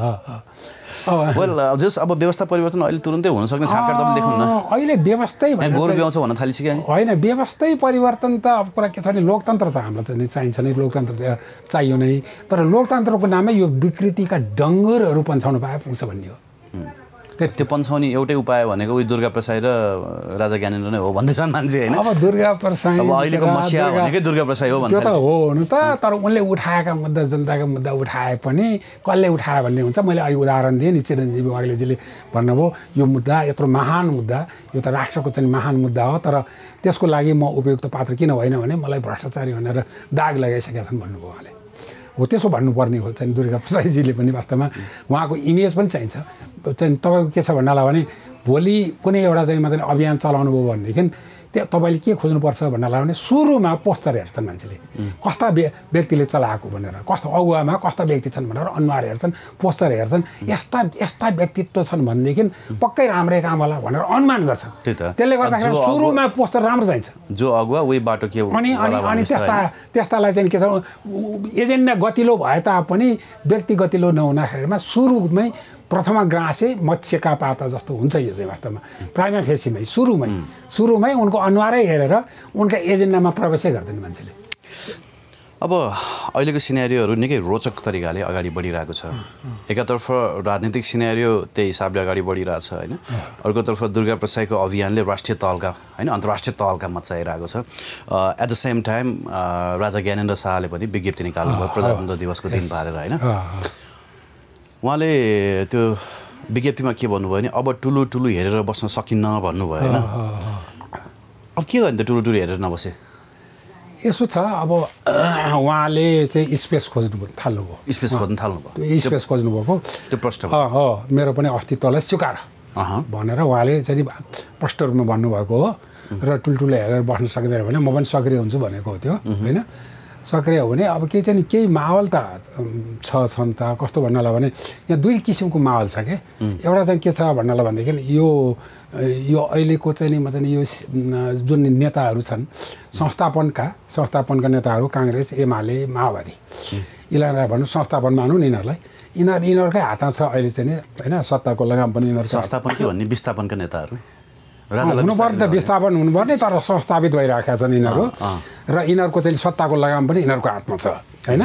वेल जस अब व्यवस्था परिवर्तन अहिले तुरुन्तै हुन सक्ने छाटकाट तपाईले देख्नु न अहिले व्यवस्थै भने गोरु ब्याउँछ भन्न थालिसक्यो होइन व्यवस्थै परिवर्तन त अब कुरा के छ भने लोकतन्त्र त हामीलाई त चाहिन्छ नै लोकतन्त्र त चाहियो नै तर लोकतन्त्रको नाममै यो विकृतिका डङ्गरहरू पन्छाउनु पाए पुग्छ भन्ने हो त्यो पन्छाउने एउटै उपाय भनेको उही दुर्गा प्रसाई र राजा ज्ञानेन्द्र नै हो भन्दैछन् मान्छे होइन अब दुर्गा प्रसाई अब अहिलेको मसिया भनेकै दुर्गा प्रसाई हो भन्ने त्यो त हो हुनु त तर उनले उठाएका मुद्दा जनताको मुद्दा उठाए पनि कसले उठायो भन्ने हुन्छ मैले अहिले उदाहरण दिएँ नि चिरञ्जीवी वाग्लेजीले भन्नुभयो यो मुद्दा यत्रो महान मुद्दा यो त राष्ट्रको चाहिँ महान मुद्दा हो तर त्यसको लागि म उपयुक्त पात्र किन होइन भने मलाई भ्रष्टाचारी भनेर दाग लगाइसकेका छन् भन्नुभयो उहाँले हो त्यसो भन्नुपर्ने हो चाहिँ दुर्गा प्रसाईजीले पनि वास्तवमा उहाँको इमेज पनि चाहिन्छ चाहिँ तपाईँको के छ भन्नाला भने भोलि कुनै एउटा चाहिँ मतलब अभियान चलाउनु भयो भनेदेखि त्यो तपाईँले के खोज्नुपर्छ भन्नाला भने सुरुमा पोस्टर हेर्छन् मान्छेले कस्ता व्यक्तिले चलाएको भनेर कस्तो अगुवामा कस्ता व्यक्ति छन् भनेर अनुहार हेर्छन् पोस्टर हेर्छन् यस्ता यस्ता व्यक्तित्व छन् भनेदेखि पक्कै राम्रै काम होला भनेर अनुमान गर्छ त्यसले गर्दाखेरि सुरुमा पोस्टर राम्रो चाहिन्छ जो अगुवा उही बाटो के अनि अनि अनि त्यस्ता त्यस्तालाई चाहिँ के छ एजेन्डा गतिलो भए तापनि व्यक्ति गतिलो नहुँदाखेरिमा सुरुमै प्रथमा ग्रासे मत्स्यका पाता जस्तो हुन्छ यो चाहिँ वास्तवमा प्राइमा फेसीमै सुरुमै सुरुमै उनको अनुहारै हेरेर उनका एजेन्डामा प्रवेशै गर्दैन मान्छेले अब अहिलेको सिनेरियोहरू निकै रोचक तरिकाले अगाडि बढिरहेको छ एकातर्फ राजनीतिक सिनेरियो त्यही हिसाबले अगाडि बढिरहेछ होइन अर्कोतर्फ दुर्गा प्रसाईको अभियानले राष्ट्रिय तहका होइन अन्तर्राष्ट्रिय तहका मचाइरहेको छ एट द सेम टाइम राजा ज्ञानेन्द्र शाहले पनि विज्ञप्ति निकाल्नुभयो प्रजातन्त्र दिवसको दिन पारेर होइन उहाँले त्यो विज्ञप्तिमा के भन्नुभयो भने अब ठुलो ठुलो हेरेर बस्न सकिन्न भन्नुभयो होइन अब के गर्ने त ठुलो ठुलो हेरेर नबसे यसो छ अब उहाँले चाहिँ स्पेस खोज्नु थाल्नुभयो स्पेस खोज्नु थाल्नुभयो त्यो स्पेस खोज्नुभएको त्यो प्रश्न हो मेरो पनि अस्तित्वलाई स्वीकार भनेर उहाँले चाहिँ प्रष्ट रूपमा भन्नुभएको हो र ठुल्ठुलो हेरेर बस्न सक्दैन भने म पनि सक्रिय हुन्छु भनेको हो त्यो होइन सक्रिय हुने अब केही चाहिँ केही माहौल त छ छन् त कस्तो भन्नलाई भने यहाँ दुई किसिमको माहौल छ के एउटा चाहिँ के छ भन्नलाई भनेदेखि यो यो अहिलेको चाहिँ नि मतलब यो जुन नेताहरू छन् संस्थापनका संस्थापनका नेताहरू काङ्ग्रेस एमाले माओवादी यिनीहरूलाई भनौँ संस्थापन मानौँ नि यिनीहरूलाई यिनीहरू यिनीहरूकै हातमा छ अहिले चाहिँ नि होइन सत्ताको लगाम पनि यिनीहरू संस्थापन के भन्ने विस्थापनका नेताहरू हुनुपर्ने त विस्थापन हुनुपर्ने तर संस्थापित भइरहेका छन् यिनीहरू र यिनीहरूको चाहिँ सत्ताको लगाम पनि यिनीहरूको हातमा छ होइन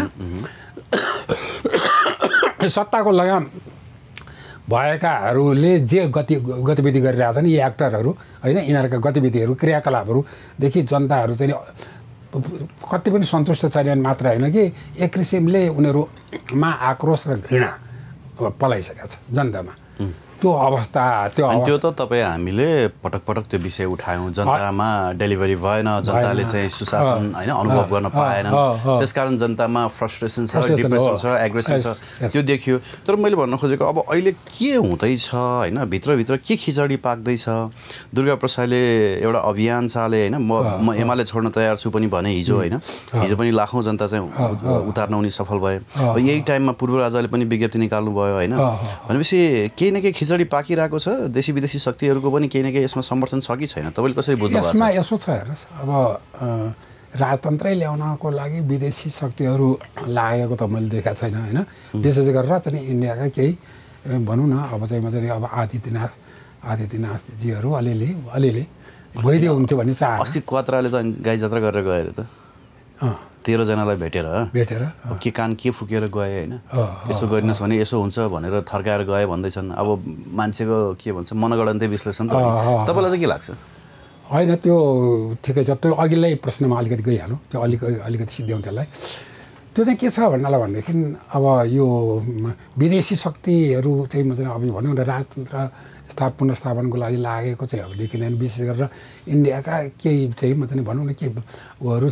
सत्ताको लगाम भएकाहरूले जे गति गतिविधि गरिरहेछन् यी एक्टरहरू होइन यिनीहरूका गतिविधिहरू क्रियाकलापहरूदेखि जनताहरू चाहिँ कति पनि सन्तुष्ट छैनन् मात्र होइन कि एक किसिमले उनीहरूमा आक्रोश र घृणा पलाइसकेका छ जनतामा त्यो अवस्था त्यो त्यो त तपाईँ हामीले पटक पटक त्यो विषय उठायौँ जनतामा डेलिभरी भएन जनताले चाहिँ सुशासन होइन अनुभव गर्न पाएनन् त्यसकारण जनतामा फ्रस्ट्रेसन छ डिप्रेसन छ एग्रेसन छ त्यो देखियो तर मैले भन्न खोजेको अब अहिले के हुँदैछ होइन भित्रभित्र के खिचडी पाक्दैछ दुर्गा प्रसाईले एउटा अभियान चाले होइन म म एमाले छोड्न तयार छु पनि भने हिजो होइन हिजो पनि लाखौँ जनता चाहिँ उतार्न उनी सफल भए यही टाइममा पूर्व राजाले पनि विज्ञप्ति निकाल्नु भयो होइन भनेपछि केही न केही खिचडी पाकिरहेको छ देशी विदेशी शक्तिहरूको पनि केही न केही यसमा समर्थन छ कि छैन तपाईँले कसरी बुझ्नु भएको छ यसमा यसो छ हेर्नुहोस् अब राजतन्त्रै ल्याउनको लागि विदेशी शक्तिहरू लागेको त मैले देखाएको छैन होइन विशेष गरेर चाहिँ इन्डियाका केही भनौँ न अब चाहिँ म चाहिँ अब आदित्यनाथ आदित्यनाथजीहरू अलिअलि अलिअलि भइदियो हुन्थ्यो भन्ने चाह अस्ति क्वात्राले त गाई जात्रा गरेर गएर त तेह्रजनालाई भेटेर भेटेर के कान के फुकेर गए होइन यसो गरिनुहोस् भने यसो हुन्छ भनेर थर्काएर गए भन्दैछन् अब मान्छेको के भन्छ मनगणन्ते विश्लेषण त तपाईँलाई चाहिँ के लाग्छ होइन त्यो ठिकै छ। त्यो अघिल्लै प्रश्नमा अलिकति गइहालौँ, त्यो अलिक अलिकति सिद्ध्याउँ त्यसलाई। त्यो चाहिँ के छ भन्नालाई भनेदेखि अब यो विदेशी शक्तिहरू चाहिँ मतलब अब भनौँ न राजतन्त्र स्थाप पुनर्स्थापनको लागि लागेको चाहिँ अब देखिँदैन। विशेष गरेर इन्डियाका केही चाहिँ मतलब भनौँ न के हरू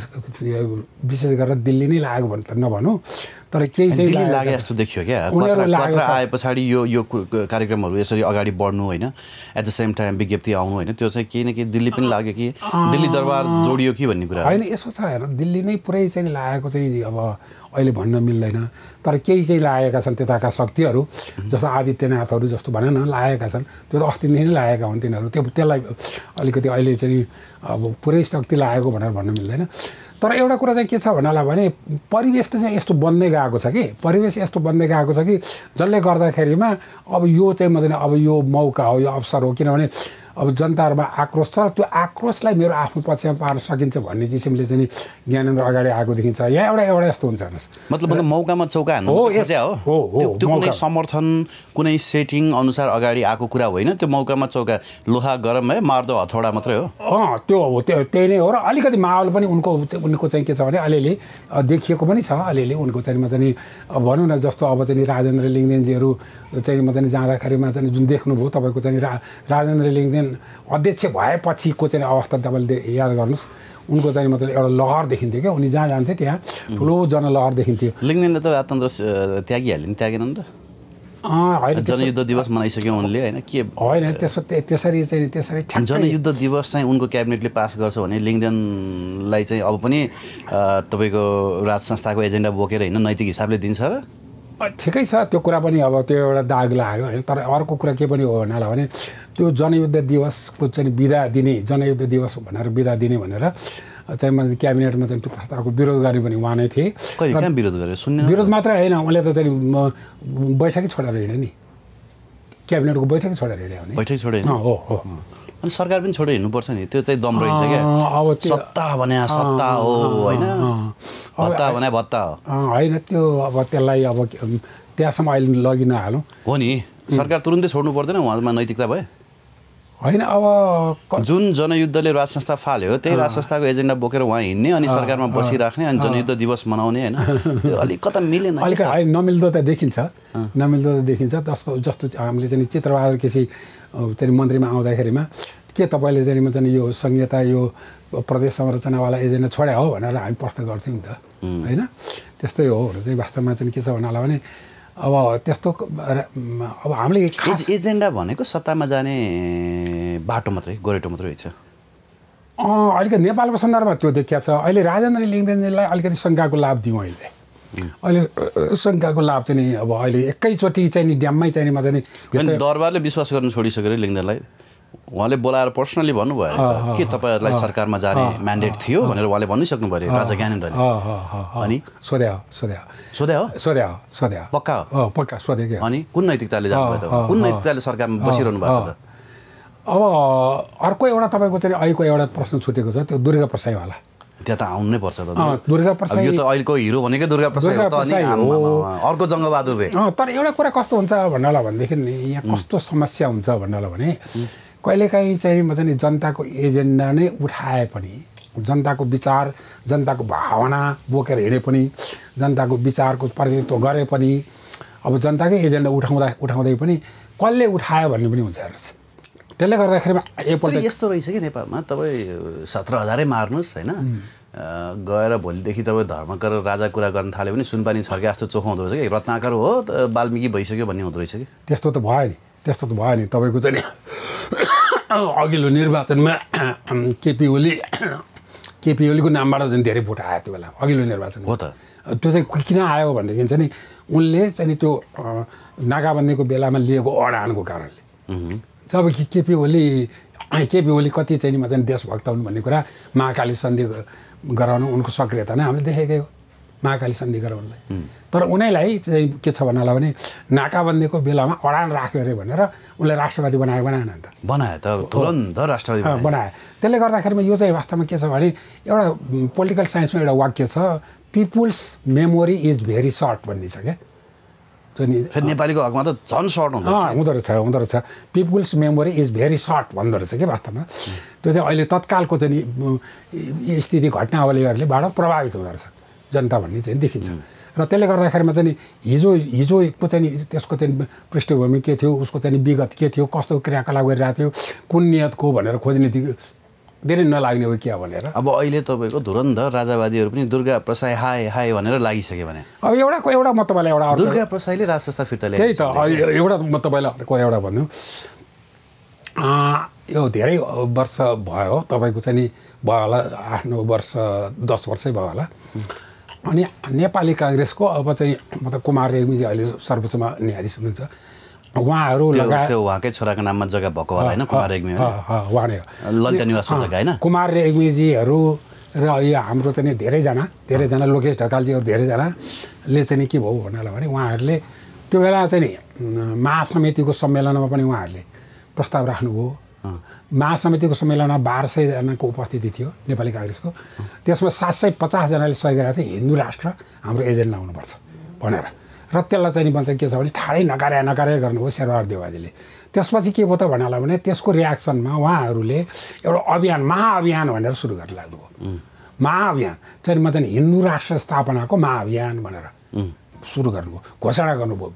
विशेष गरेर दिल्ली नै लाग्यो भने त नभनौँ, तर केही चाहिँ लागे जस्तो देखियो क्या। पत्र आए पछाडि यो यो कार्यक्रमहरू यसरी अगाडि बढ्नु होइन, एट द सेम टाइम विज्ञप्ति आउनु होइन, त्यो चाहिँ केही न केही दिल्ली पनि लाग्यो कि दिल्ली दरबार जोडियो कि भन्ने कुरा होइन। यसो छ हेर, दिल्ली नै पुरै चाहिँ लागेको चाहिँ अब अहिले भन्न मिल्दैन, तर केही चाहिँ लागेका छन् त्यताका शक्तिहरू, जस्तो आदित्यनाथहरू जस्तो भन न लागेका छन्। त्यो त अस्तिदेखि नै लागेका हुन् तिनीहरू, त्यो त्यसलाई अलिकति अहिले चाहिँ अब पुरै शक्ति लागेको भनेर भन्न मिल्दैन। तर एउटा कुरा चाहिँ के छ भन्नालाई भने परिवेश त चाहिँ यस्तो बन्दै गएको छ कि परिवेश यस्तो बन्दै गएको छ कि जसले गर्दाखेरिमा अब यो चाहिँ म चाहिँ अब यो मौका हो, यो अवसर हो, किनभने अब जनताहरूमा आक्रोश छ। त्यो आक्रोशलाई मेरो आफ्नो पक्षमा पार्न सकिन्छ भन्ने किसिमले चाहिँ ज्ञानेन्द्र अगाडि आएको देखिन्छ। यहाँ एउटा एउटा यस्तो हुन्छ हेर्नुहोस्, मतलब मौकामा चौका हान्नु हो हो, त्यो कुनै समर्थन कुनै सेटिङ अनुसार अगाडि आएको कुरा होइन। त्यो मौकामा चौका लोहा गरम है मार्दो हथौडा मात्रै हो। अँ त्यो हो, त्यो त्यही नै हो। र अलिकति माहौल पनि उनको उनको चाहिँ के छ भने अलिअलि देखिएको पनि छ, अलिअलि उनको चाहिँ म चाहिँ भनौँ न जस्तो अब चाहिँ राजेन्द्र लिङ्गदेनजीहरू चाहिँ म चाहिँ जाँदाखेरिमा चाहिँ जुन देख्नुभयो तपाईँको चाहिँ रा राजेन्द्र लिङ्गदेन अध्यक्ष भएपछिको चाहिँ अवस्था तपाईँले याद गर्नुहोस्, उनको चाहिँ मतलब एउटा लहर देखिन्थ्यो क्या। उनी जहाँ जान्थे त्यहाँ ठुलो जनलहर देखिन्थ्यो। लिङ्गदेनले त राजतन्त्र त्यागिहाल्यो नि, त्यागेनन् र? होइन, जनयुद्ध दिवस मनाइसक्यो उनले होइन, के होइन त्यसो त्यसरी चाहिँ त्यसरी जनयुद्ध दिवस चाहिँ उनको क्याबिनेटले पास गर्छ भने लिङ्गदेनलाई चाहिँ अब पनि तपाईँको राज संस्थाको एजेन्डा बोकेर हिँड्न नैतिक हिसाबले दिन्छ र? ठिकै छ, त्यो कुरा पनि अब त्यो एउटा दाग लाग्यो होइन। तर अर्को कुरा के पनि हो भन्नाला भने त्यो जनयुद्ध दिवसको चाहिँ बिदा दिने, जनयुद्ध दिवस भनेर बिदा दिने भनेर चाहिँ मैले क्याबिनेटमा चाहिँ त्यो प्रस्तावको विरोध गर्ने पनि उहाँ नै थिए। कहिले कहाँ विरोध गरे सुन्ने? विरोध मात्रै होइन, उनले त चाहिँ बैठकै छोडेर हिँड्यो नि, क्याबिनेटको बैठकै छोडेर हिँड्यो भने बैठक छोडे हो हो। अनि सरकार पनि छोडेर हिँड्नुपर्छ नि, त्यो चाहिँ दम रहेछ क्या। अब सत्ता भने सत्ता हो होइन, भत्ता भने भत्ता हो होइन। त्यो अब त्यसलाई अब त्यहाँसम्म अहिले लगि नहालौँ हो नि। सरकार तुरुन्तै छोड्नु पर्दैन, उहाँमा नैतिकता भए होइन। अब जुन जनयुद्धले राज संस्था फाल्यो त्यही राज संस्थाको एजेन्डा बोकेर उहाँ हिँड्ने अनि सरकारमा बसिराख्ने अनि जनयुद्ध दिवस मनाउने होइन, त्यो अलिक कता मिलेन। अलिक होइन, नमिल्दो त देखिन्छ, नमिल्दो त देखिन्छ। जस्तो जस्तो हामीले चाहिँ चित्रबहादुर केसी चाहिँ मन्त्रीमा आउँदाखेरिमा के तपाईँले चाहिँ म चाहिँ यो संहिता यो प्रदेश संरचनावाला एजेन्डा छोड्या हो भनेर हामी प्रश्न गर्थ्यौँ नि त होइन। त्यस्तै हो र चाहिँ वास्तवमा चाहिँ के छ भन्नाला भने अब त्यस्तो अब हामीले एजेन्डा भनेको सत्तामा जाने बाटो मात्रै, गोरेटो मात्रै होइन। अँ अलिकति नेपालको सन्दर्भमा त्यो देखिया छ। अहिले राजेन्द्र लिङ्गदेनजीलाई अलिकति शङ्काको लाभ दिउँ अहिले अहिले शङ्काको लाभ चाहिँ नि अब अहिले एकैचोटि चाहिँ नि ड्याममै चाहिँ नि म चाहिँ नि दरबारले विश्वास गर्न छोडिसक्यो अरे लिङ्गदेनलाई। उहाँले बोलाएर पर्सनली भन्नुभयो के तपाईँहरूलाई सरकारमा जाने म्यान्डेट थियो भनेर उहाँले भनिसक्नु पऱ्यो राजा ज्ञानेन्द्रले। अनि सोध्या सोध्या सोध्या हो सोध्या सोध्या पक्का हो पक्का सोधे कि अनि कुन नैतिकताले जानुभयो त? कुन नैतिकताले सरकारमा बसिरहनु भएको छ त? अब अर्को एउटा तपाईँको चाहिँ अहिलेको एउटा प्रश्न छुटेको छ, त्यो दुर्गा प्रसाईवाला। त्यहाँ त आउनु नै पर्छ त। दुर्गा प्रसाई यो त अहिलेको हिरो भनेकै दुर्गा प्रसाई हो त, अनि अर्को जङ्गबहादुर रे। तर एउटा कुरा कस्तो हुन्छ भन्नाला भनेदेखि यहाँ कस्तो समस्या हुन्छ भन्नाला भने कहिलेकाहीँ चाहिँ म चाहिँ जनताको एजेन्डा नै उठाए पनि, जनताको विचार जनताको भावना बोकेर हिँडे पनि, जनताको विचारको प्रतिनिधित्व गरे पनि, अब जनताकै एजेन्डा उठाउँदा उठाउँदै पनि कसले उठायो भन्ने पनि हुन्छ हेर्नुहोस्। त्यसले गर्दाखेरिमा एकपल्ट यस्तो रहेछ कि नेपालमा तपाईँ सत्र हजारै मार्नुहोस् होइन, गएर भोलिदेखि तपाईँ धर्मकर राजा कुरा गर्न थाल्यो भने सुनपानी छर्के जस्तो चोखो हुँदो रहेछ कि रत्नाकर हो वाल्मिकी भइसक्यो भन्ने हुँदो रहेछ कि। त्यस्तो त भयो नि, त्यस्तो त भयो नि। तपाईँको चाहिँ अघिल्लो निर्वाचनमा केपी ओली केपी ओलीको नामबाट चाहिँ धेरै भोट आयो त्यो बेला अघिल्लो निर्वाचन हो त। त्यो चाहिँ किन आयो भनेदेखि चाहिँ नि उनले चाहिँ त्यो नाकाबन्दीको बेलामा लिएको अडानको कारणले, जब कि केपी ओली केपी ओली कति चाहिँ नि चाहिँ देशभक्त हुन् भन्ने कुरा महाकाली सन्धि गराउनु उनको सक्रियता नै हामीले देखेकै हो, महाकाली सन्धि गराउनलाई। तर उनीलाई चाहिँ के छ भन्नाला भने नाकाबन्दीको बेलामा अडान राख्यो अरे भनेर उनले राष्ट्रवादी बनायो बनाएन नि त? बनायो त, तुरन्त राष्ट्रवादी बनायो। त्यसले गर्दाखेरिमा यो चाहिँ वास्तवमा के छ भने एउटा पोलिटिकल साइन्समा एउटा वाक्य छ, people's memory is very short भन्ने छ क्या। चाहिँ फेरि नेपालीको हकमा त झन् सर्ट हुन्छ हुँदो रहेछ हुँदो रहेछ people's memory is very short भन्दो रहेछ कि वास्तवमा त्यो चाहिँ अहिले तत्कालको चाहिँ स्थिति घटनावलीहरूलेबाट प्रभावित हुँदो रहेछ जनता भन्ने चाहिँ देखिन्छ र त्यसले गर्दाखेरिमा चाहिँ हिजो हिजोको चाहिँ त्यसको चाहिँ पृष्ठभूमि के थियो उसको चाहिँ विगत के थियो कस्तो क्रियाकलाप गरिरहेको थियो कुन नियतको भनेर खोज्ने धेरै नलाग्ने हो क्या भनेर अब अहिले तपाईँको धुरन्धर राजावादीहरू पनि दुर्गा प्रसाई हाय हाय भनेर लागिसक्यो भने अब एउटाको एउटा म तपाईँलाई एउटा दुर्गा प्रसाईले राज संस्था फिर्ता ल्याए त्यही त एउटा म तपाईँलाई अर्को एउटा भन्नु यो धेरै वर्ष भयो तपाईँको चाहिँ नि भयो होला आठ नौ वर्ष दस वर्षै भयो होला अनि नेपाली काङ्ग्रेसको अब चाहिँ मतलब कुमार रेग्मीजी अहिले सर्वोच्चमा न्यायाधीश हुनुहुन्छ उहाँहरू लगाए त्यो उहाँकै छोराको नाममा जग्गा भएको होला होइन कुमार रेग्मी उहाँ नै ललिता निवासको जग्गा होइन कुमार रेग्मीजीहरू र यो हाम्रो चाहिँ धेरैजना धेरैजना लोकेश ढकालजीहरू धेरैजनाले चाहिँ के भयो भन्नालाई भने उहाँहरूले त्यो बेला चाहिँ नि महासमितिको सम्मेलनमा पनि उहाँहरूले प्रस्ताव राख्नुभयो महासमितिको सम्मेलनमा बाह्र सयजनाको उपस्थिति थियो नेपाली काङ्ग्रेसको त्यसमा सात सय पचासजनाले सहयोग गरेको थियो हिन्दू राष्ट्र हाम्रो एजेन्डा हुनुपर्छ भनेर र त्यसलाई चाहिँ भन्छ के छ भने ठाडै नकार्या नकार्या गर्नुभयो शेरबहादुर देवाजीले त्यसपछि के भयो त भन्नालाई भने त्यसको रियाक्सनमा उहाँहरूले एउटा अभियान महाअभियान भनेर सुरु गरेर लाग्नुभयो महाअभियान चाहिँ म चाहिँ हिन्दू राष्ट्र स्थापनाको महाअभियान भनेर सुरु गर्नुभयो घोषणा गर्नुभयो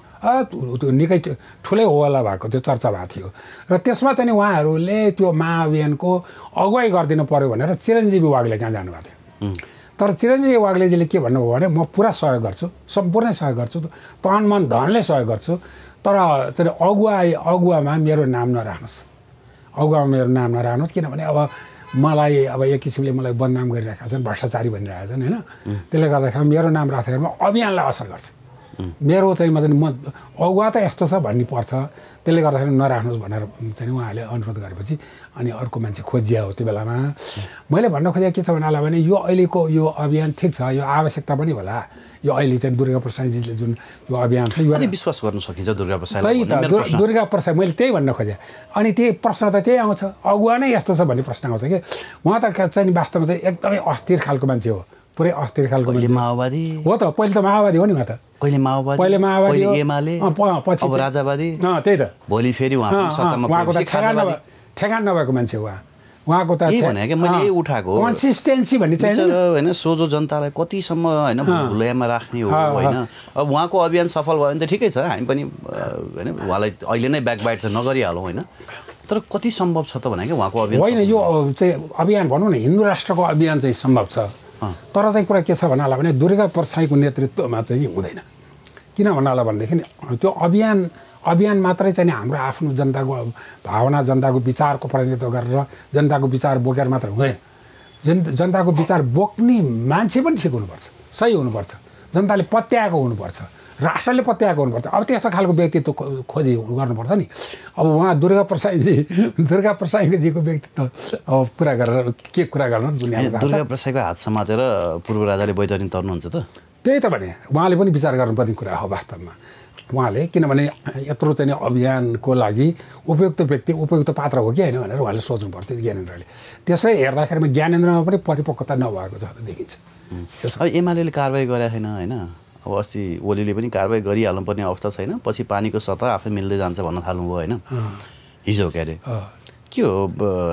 त्यो निकै ठुलै होला भएको त्यो चर्चा भएको थियो र त्यसमा चाहिँ उहाँहरूले त्यो महाअभियानको अगुवाई गरिदिनु पऱ्यो भनेर चिरञ्जीवी वाग्ले कहाँ जानुभएको थियो तर चिरञ्जीवी वाग्लेजीले के भन्नुभयो भने म पुरा सहयोग गर्छु सम्पूर्ण सहयोग गर्छु तन मन धनले सहयोग गर्छु तर चाहिँ अगुवा अगुवामा मेरो नाम नराख्नुहोस् अगुवामा मेरो नाम नराख्नुहोस् किनभने अब मलाई अब एक किसिमले मलाई बदनाम गरिरहेका छन् भ्रष्टाचारी भनिरहेका छन् होइन त्यसले गर्दाखेरि मेरो नाम राख्दाखेरि म अभियानलाई असर गर्छ मेरो चाहिँ म चाहिँ म अगुवा त यस्तो छ भन्ने पर्छ त्यसले गर्दाखेरि नराख्नुहोस् भनेर चाहिँ उहाँहरूले अनुरोध गरेपछि अनि अर्को मान्छे खोजिया हो त्यो बेलामा मैले भन्न खोजेको के छ भने यो अहिलेको यो अभियान ठिक छ यो आवश्यकता पनि होला यो अहिले चाहिँ दुर्गा प्रसादजीले जुन यो अभियान छ यो विश्वास गर्न सकिन्छ दुर्गा प्रसाद त्यही त दुर्गा प्रसाद मैले त्यही भन्न खोजेँ अनि त्यही प्रश्न त त्यही आउँछ अगुवा नै यस्तो छ भन्ने प्रश्न आउँछ कि उहाँ त चाहिँ वास्तवमा चाहिँ एकदमै अस्थिर खालको मान्छे हो पुरै अस्थिर खालको माओवादी हो त पहिले त माओवादी हो नि उहाँ त कहिले माओवादी पहिले माओवादी एमाले पछि अब राजावादी त्यही त भोलि फेरि उहाँ सत्तामा उहाँको त ठेगान ठेगान नभएको मान्छे उहाँ उहाँको त के भने मैले यही उठाएको कन्सिस्टेन्सी भन्ने चाहिँ होइन सोझो जनतालाई कतिसम्म होइन भुलैयामा राख्ने हो होइन अब उहाँको अभियान सफल भयो भने त ठिकै छ हामी पनि होइन उहाँलाई अहिले नै ब्याकबाइट त नगरिहालौँ होइन तर कति सम्भव छ त भने कि उहाँको अभियान होइन यो चाहिँ अभियान भनौँ न हिन्दू राष्ट्रको अभियान चाहिँ सम्भव छ तर चाहिँ कुरा के छ भन्नाला भने दुर्गा प्रसाईको नेतृत्वमा चाहिँ हुँदैन किन भन्नाला भनेदेखि त्यो अभियान अभियान मात्रै चाहिँ हाम्रो आफ्नो जनताको भावना जनताको विचारको प्रतिनिधित्व गरेर जनताको विचार बोकेर मात्र हुँदैन जन जनताको विचार बोक्ने मान्छे पनि ठिक हुनुपर्छ सही हुनुपर्छ जनताले पत्याएको हुनुपर्छ राष्ट्रले पत्याएको हुनुपर्छ अब त्यस्तो खालको व्यक्तित्व खोजी गर्नुपर्छ नि अब उहाँ दुर्गा प्रसाईजी दुर्गा प्रसाईजीको व्यक्तित्व अब कुरा गरेर के कुरा गर्न दुनियाँमा दुर्गा प्रसाईको हात समातेर पूर्व राजाले बैतरणी तर्नुहुन्छ त त्यही त भने उहाँले पनि विचार गर्नुपर्ने कुरा हो वास्तवमा उहाँले किनभने यत्रो चाहिँ अभियानको लागि उपयुक्त व्यक्ति उपयुक्त पात्र हो कि होइन भनेर उहाँले सोच्नु पर्थ्यो ज्ञानेन्द्रले त्यसै हेर्दाखेरिमा ज्ञानेन्द्रमा पनि परिपक्वता नभएको जस्तो देखिन्छ अब एमाले कारवाही गरेको छैन होइन अब अस्ति ओलीले पनि कारवाही गरिहाल्नुपर्ने अवस्था छैन पछि पानीको सतह आफै मिल्दै जान्छ भन्न थाल्नुभयो होइन हिजो के अरे के हो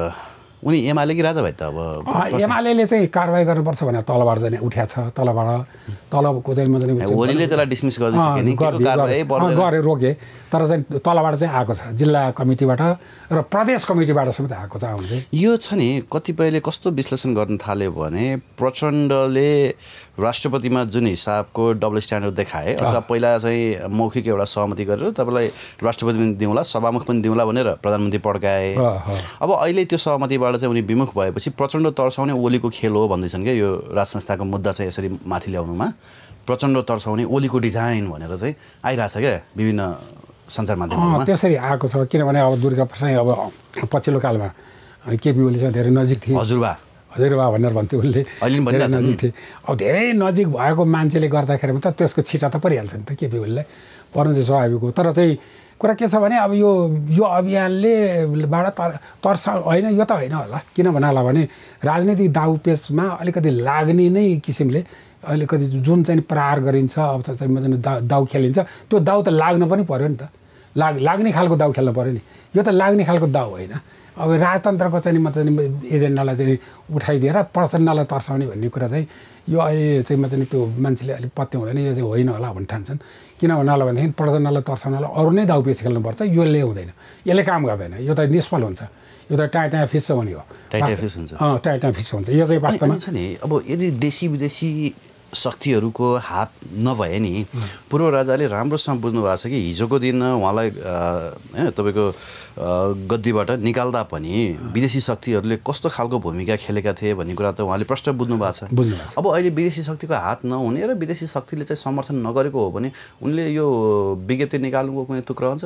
उनी एमाले कि राजा भाइ त अब एमाले चाहिँ कारवाही गर्नुपर्छ भनेर तलबाट चाहिँ उठ्या छ तलबाट तलको चाहिँ मजाले ओलीले त्यसलाई डिसमिस गरिदिए गरे रोके तर चाहिँ तलबाट चाहिँ आएको छ जिल्ला कमिटीबाट र प्रदेश कमिटीबाट समेत आएको छ आउँदै यो छ नि कतिपयले कस्तो विश्लेषण गर्न थाल्यो भने प्रचण्डले राष्ट्रपतिमा जुन हिसाबको डबल स्ट्यान्डर्ड देखाए अथवा पहिला चाहिँ मौखिक एउटा सहमति गरेर तपाईँलाई राष्ट्रपति पनि दिउँला सभामुख पनि दिउँला भनेर प्रधानमन्त्री पड्काए अब अहिले त्यो सहमतिबाट चाहिँ उनी विमुख भएपछि प्रचण्ड तर्साउने ओलीको खेल हो भन्दैछन् क्या यो राज संस्थाको मुद्दा चाहिँ यसरी माथि ल्याउनुमा प्रचण्ड तर्साउने ओलीको डिजाइन भनेर चाहिँ आइरहेछ क्या विभिन्न सञ्चार माध्यममा त्यसरी आएको छ किनभने अब दुर्गा प्रसाई अब पछिल्लो कालमा केपी ओलीसँग धेरै नजिक थिए हजुरबा हजुरबा भनेर भन्थ्यो उसले धेरै नजिक थिए अब धेरै नजिक भएको मान्छेले गर्दाखेरि त त्यसको छिटा त परिहाल्छ नि त केपी ओलीलाई पर्नु चाहिँ स्वाभाविक हो तर चाहिँ कुरा के छ भने अब यो यो अभियानले बाट तर तर्सा होइन यो त होइन होला किन भन्हाला भने राजनीतिक दाउपेचमा अलिकति लाग्ने नै किसिमले अलिकति जुन चाहिँ प्रहार गरिन्छ अब त चाहिँ दाउ खेलिन्छ त्यो दाउ त लाग्न पनि पर्यो नि त लाग लाग्ने खालको दाउ खेल्नु पर्यो नि यो त लाग्ने खालको दाउ होइन अब राजतन्त्रको चाहिँ म चाहिँ एजेन्डालाई चाहिँ उठाइदिएर प्रचण्डलाई तर्साउने भन्ने कुरा चाहिँ यो अहिले चाहिँ म चाहिँ त्यो मान्छेले अलिक पत्ते हुँदैन यो चाहिँ होइन होला भन्ने ठान्छन् किन भन्नाला भनेदेखि प्रचण्डलाई तर्साउनलाई अरू नै दाउ पेच खेल्नुपर्छ यसले हुँदैन यसले काम गर्दैन यो त निष्फल हुन्छ यो त टाँ टाँ फिस हुने हो टाइटा फिस हुन्छ अँ टाँ टाँ फिस हुन्छ यो चाहिँ वास्तवमा छ नि अब यदि देशी विदेशी शक्तिहरूको हात नभए नि पूर्व राजाले राम्रोसँग बुझ्नु भएको छ कि हिजोको दिन उहाँलाई होइन तपाईँको गद्दीबाट निकाल्दा पनि विदेशी शक्तिहरूले कस्तो खालको भूमिका खेलेका थिए भन्ने कुरा त उहाँले प्रष्ट बुझ्नु भएको छ अब अहिले विदेशी शक्तिको हात नहुने र विदेशी शक्तिले चाहिँ समर्थन नगरेको हो भने उनले यो विज्ञप्ति निकाल्नुको कुनै तुक रहन्छ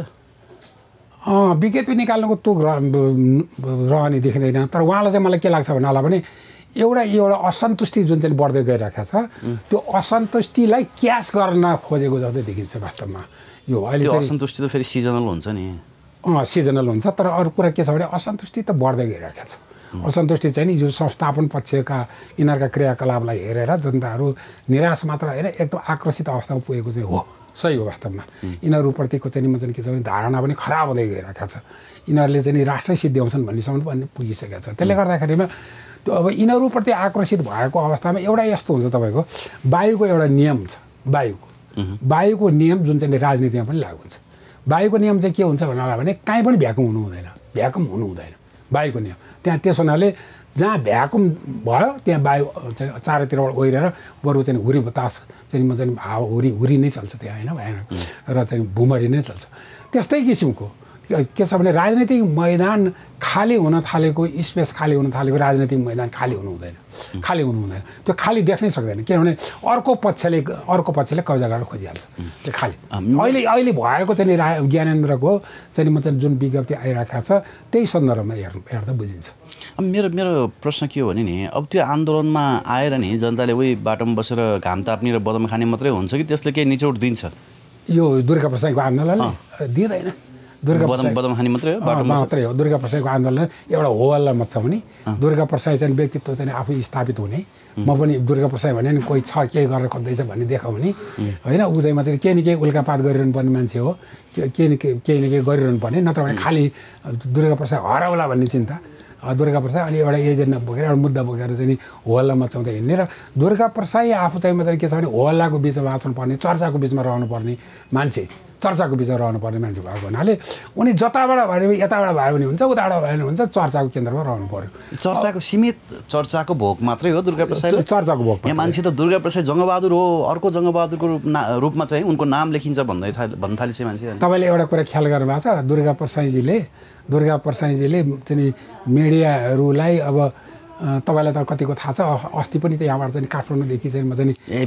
विज्ञप्ति निकाल्नुको तुक रहने देखिँदैन तर उहाँलाई चाहिँ मलाई के लाग्छ भन्नाला भने एउटा एउटा असन्तुष्टि जुन चाहिँ बढ्दै गइरहेको छ त्यो असन्तुष्टिलाई क्यास गर्न खोजेको जस्तै देखिन्छ वास्तवमा यो अहिले चाहिँ असन्तुष्टि त फेरि सिजनल हुन्छ नि अँ सिजनल हुन्छ तर अरू कुरा के छ भने असन्तुष्टि त बढ्दै गइरहेको छ असन्तुष्टि चाहिँ नि यो संस्थापन पक्षका यिनीहरूका क्रियाकलापलाई हेरेर जनताहरू निराश मात्र होइन एकदम आक्रोशित अवस्थामा पुगेको चाहिँ हो सही हो वास्तवमा यिनीहरूप्रतिको चाहिँ म चाहिँ के छ भने धारणा पनि खराब हुँदै गइरहेको छ यिनीहरूले चाहिँ राष्ट्रै सिद्ध्याउँछन् भन्नेसम्म पनि पुगिसकेको छ त्यसले गर्दाखेरिमा त्यो अब यिनीहरूप्रति आकर्षित भएको अवस्थामा एउटा यस्तो हुन्छ तपाईँको वायुको एउटा नियम छ वायुको वायुको नियम जुन चाहिँ राजनीतिमा पनि लागु हुन्छ वायुको नियम चाहिँ के हुन्छ भन्नाला भने काहीँ पनि भ्याकुम हुनु हुँदैन भ्याकुम हुनु हुँदैन वायुको नियम त्यहाँ त्यस हुनाले जहाँ भ्याकुम भयो त्यहाँ वायु चाहिँ चारैतिरबाट ओहिरेर बरु चाहिँ हुरी बतास चाहिँ म चाहिँ हावा हुरी हुरी नै चल्छ त्यहाँ होइन भएन र चाहिँ भुमरी नै चल्छ त्यस्तै किसिमको के छ भने राजनीतिक मैदान खाली हुन थालेको स्पेस खाली हुन थालेको राजनीतिक मैदान खाली हुनु हुँदैन खाली हुनु हुँदैन त्यो खाली देख्नै सक्दैन किनभने अर्को पक्षले अर्को पक्षले कब्जा गरेर खोजिहाल्छ त्यो खाली अहिले अहिले भएको चाहिँ रा ज्ञानेन्द्रको चाहिँ म चाहिँ जुन विज्ञप्ति आइरहेको छ त्यही सन्दर्भमा हेर्नु हेर्दा बुझिन्छ अब मेरो मेरो प्रश्न के हो भने नि अब त्यो आन्दोलनमा आएर नि जनताले उही बाटोमा बसेर घाम ताप्ने र बदम खाने मात्रै हुन्छ कि त्यसले केही निचोड दिन्छ यो दुर्गा प्रसादको आन्दोलनले दिँदैन दुर्गा बदम खाने मात्रै हो मात्रै हो दुर्गा प्रसादको आन्दोलन एउटा हो हल्ला मच्छ भने दुर्गा प्रसाद चाहिँ व्यक्तित्व चाहिँ आफै स्थापित हुने म पनि दुर्गा प्रसाद भने नि कोही छ केही गरेर खोज्दैछ भन्ने देखाउ भने होइन ऊ चाहिँ मात्रै केही न केही उल्कापात गरिरहनु पर्ने मान्छे हो केही न केही केही न केही गरिरहनु पर्ने नत्र भने खालि दुर्गा प्रसाद हराउला भन्ने चिन्ता दुर्गा प्रसाद अनि एउटा एजेन्डा बोकेर एउटा मुद्दा बोकेर चाहिँ हो हल्ला मचाउँदै हिँड्ने र दुर्गा प्रसाद आफू चाहिँ मात्रै के छ भने हो हल्लाको बिचमा बाँच्नु पर्ने चर्चाको बिचमा रहनु पर्ने मान्छे चर्चाको बिचमा रहनु पर्ने मान्छे भएको हुनाले उनी जताबाट भयो भने यताबाट भयो भने हुन्छ उताबाट भयो भने हुन्छ चर्चाको केन्द्रमा रहनु पर्यो चर्चाको सीमित चर्चाको भोग मात्रै हो दुर्गा प्रसाद चर्चाको भोग यहाँ मान्छे त दुर्गा प्रसाद जङ्गबहादुर हो अर्को जङ्गबहादुरको रूपमा चाहिँ उनको नाम लेखिन्छ भन्दै भन्न थालेपछि मान्छे तपाईँले एउटा कुरा ख्याल गर्नुभएको छ दुर्गा प्रसादजीले दुर्गा प्रसादजीले चाहिँ मिडियाहरूलाई अब तपाईँलाई त कतिको थाहा छ अस्ति पनि त यहाँबाट चाहिँ काठमाडौँदेखि चाहिँ म चाहिँ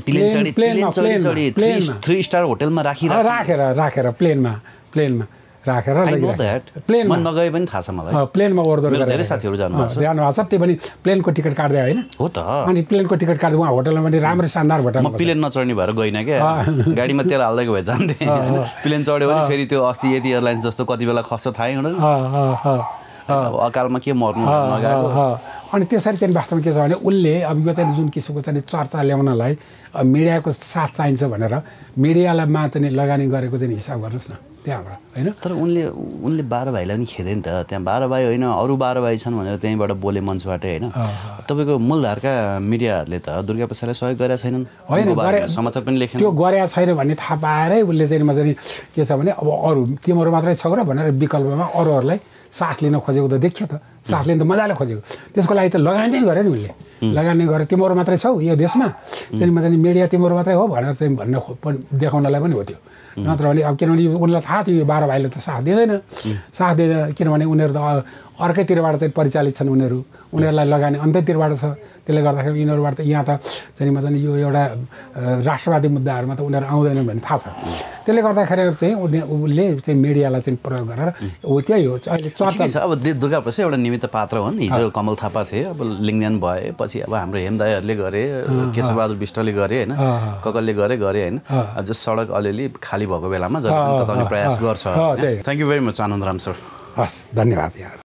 थ्री स्टार होटलमा राखी राखेर राखेर प्लेनमा प्लेनमा राखेर प्लेनमा नगए पनि थाहा छ मलाई प्लेनमा ओर्दो धेरै साथीहरू जानुभएको छ जानुभएको छ त्यो पनि प्लेनको टिकट काट्दै होइन हो त अनि प्लेनको टिकट काट्दै उहाँ होटलमा पनि राम्रो शानदार होटल म प्लेन नचढ्ने भएर गइनँ क्या गाडीमा तेल हाल्दैको भए जान्थेँ प्लेन चढ्यो भने फेरि त्यो अस्ति यति एयरलाइन्स जस्तो कति बेला खस्छ थाहै हुँदैन अकालमा के मर्नु नगएको अनि त्यसरी चाहिँ वास्तवमा के छ भने उसले अब यो चाहिँ जुन किसिमको चाहिँ चर्चा ल्याउनलाई मिडियाको साथ चाहिन्छ भनेर मिडियालाई मा चाहिँ लगानी गरेको चाहिँ हिसाब गर्नुहोस् न त्यहाँबाट होइन तर उनले उनले बाह्र भाइलाई पनि खेदे नि त त्यहाँ बाह्र भाइ होइन अरू बाह्र भाइ छन् भनेर त्यहीँबाट बोले मञ्चबाटै होइन तपाईँको मूलधारका मिडियाहरूले त दुर्गा प्रसादलाई सहयोग गरेका छैनन् होइन समाचार पनि लेखेन त्यो गरेका छैन भन्ने थाहा पाएरै उसले चाहिँ म चाहिँ के छ भने अब अरू तिमीहरू मात्रै छौ र भनेर विकल्पमा अरूहरूलाई साथ लिन खोजेको त देखियो त साथ लिन त मजाले खोजेको त्यसको लागि त लगानी नै गरे नि उसले लगानी गरेर तिमीहरू मात्रै छौ यो देशमा चाहिँ म चाहिँ मिडिया तिमीहरू मात्रै हो भनेर चाहिँ भन्न देखाउनलाई पनि हो त्यो नत्र भने अब किनभने उनलाई थाहा थियो यो बाह्र भाइले त साथ दिँदैन साथ दिँदैन किनभने उनीहरू त अर्कैतिरबाट चाहिँ परिचालित छन् उनीहरू उनीहरूलाई लगानी अन्त्यतिरबाट छ त्यसले गर्दाखेरि यिनीहरूबाट त यहाँ त चाहिँ म चाहिँ यो एउटा राष्ट्रवादी मुद्दाहरूमा त उनीहरू आउँदैनन् भन्ने थाहा छ त्यसले गर्दाखेरि चाहिँ उसले उसले चाहिँ मिडियालाई चाहिँ प्रयोग गरेर हो त्यही हो अहिले चर्चा छ। अब दुर्गा प्रसाद एउटा निमित्त पात्र हुन्। हिजो कमल थापा थिए, अब लिङ्गदेन भए, पछि अब हाम्रो हेमदाईहरूले गरे, केशरबहादुर विष्टले गरे होइन, ककलले गरे गरे होइन। अझ सडक अलिअलि खाली भएको बेलामा जहिले पनि तताउने प्रयास गर्छ। Thank you very much Anandram sir. हस्, धन्यवाद यहाँ।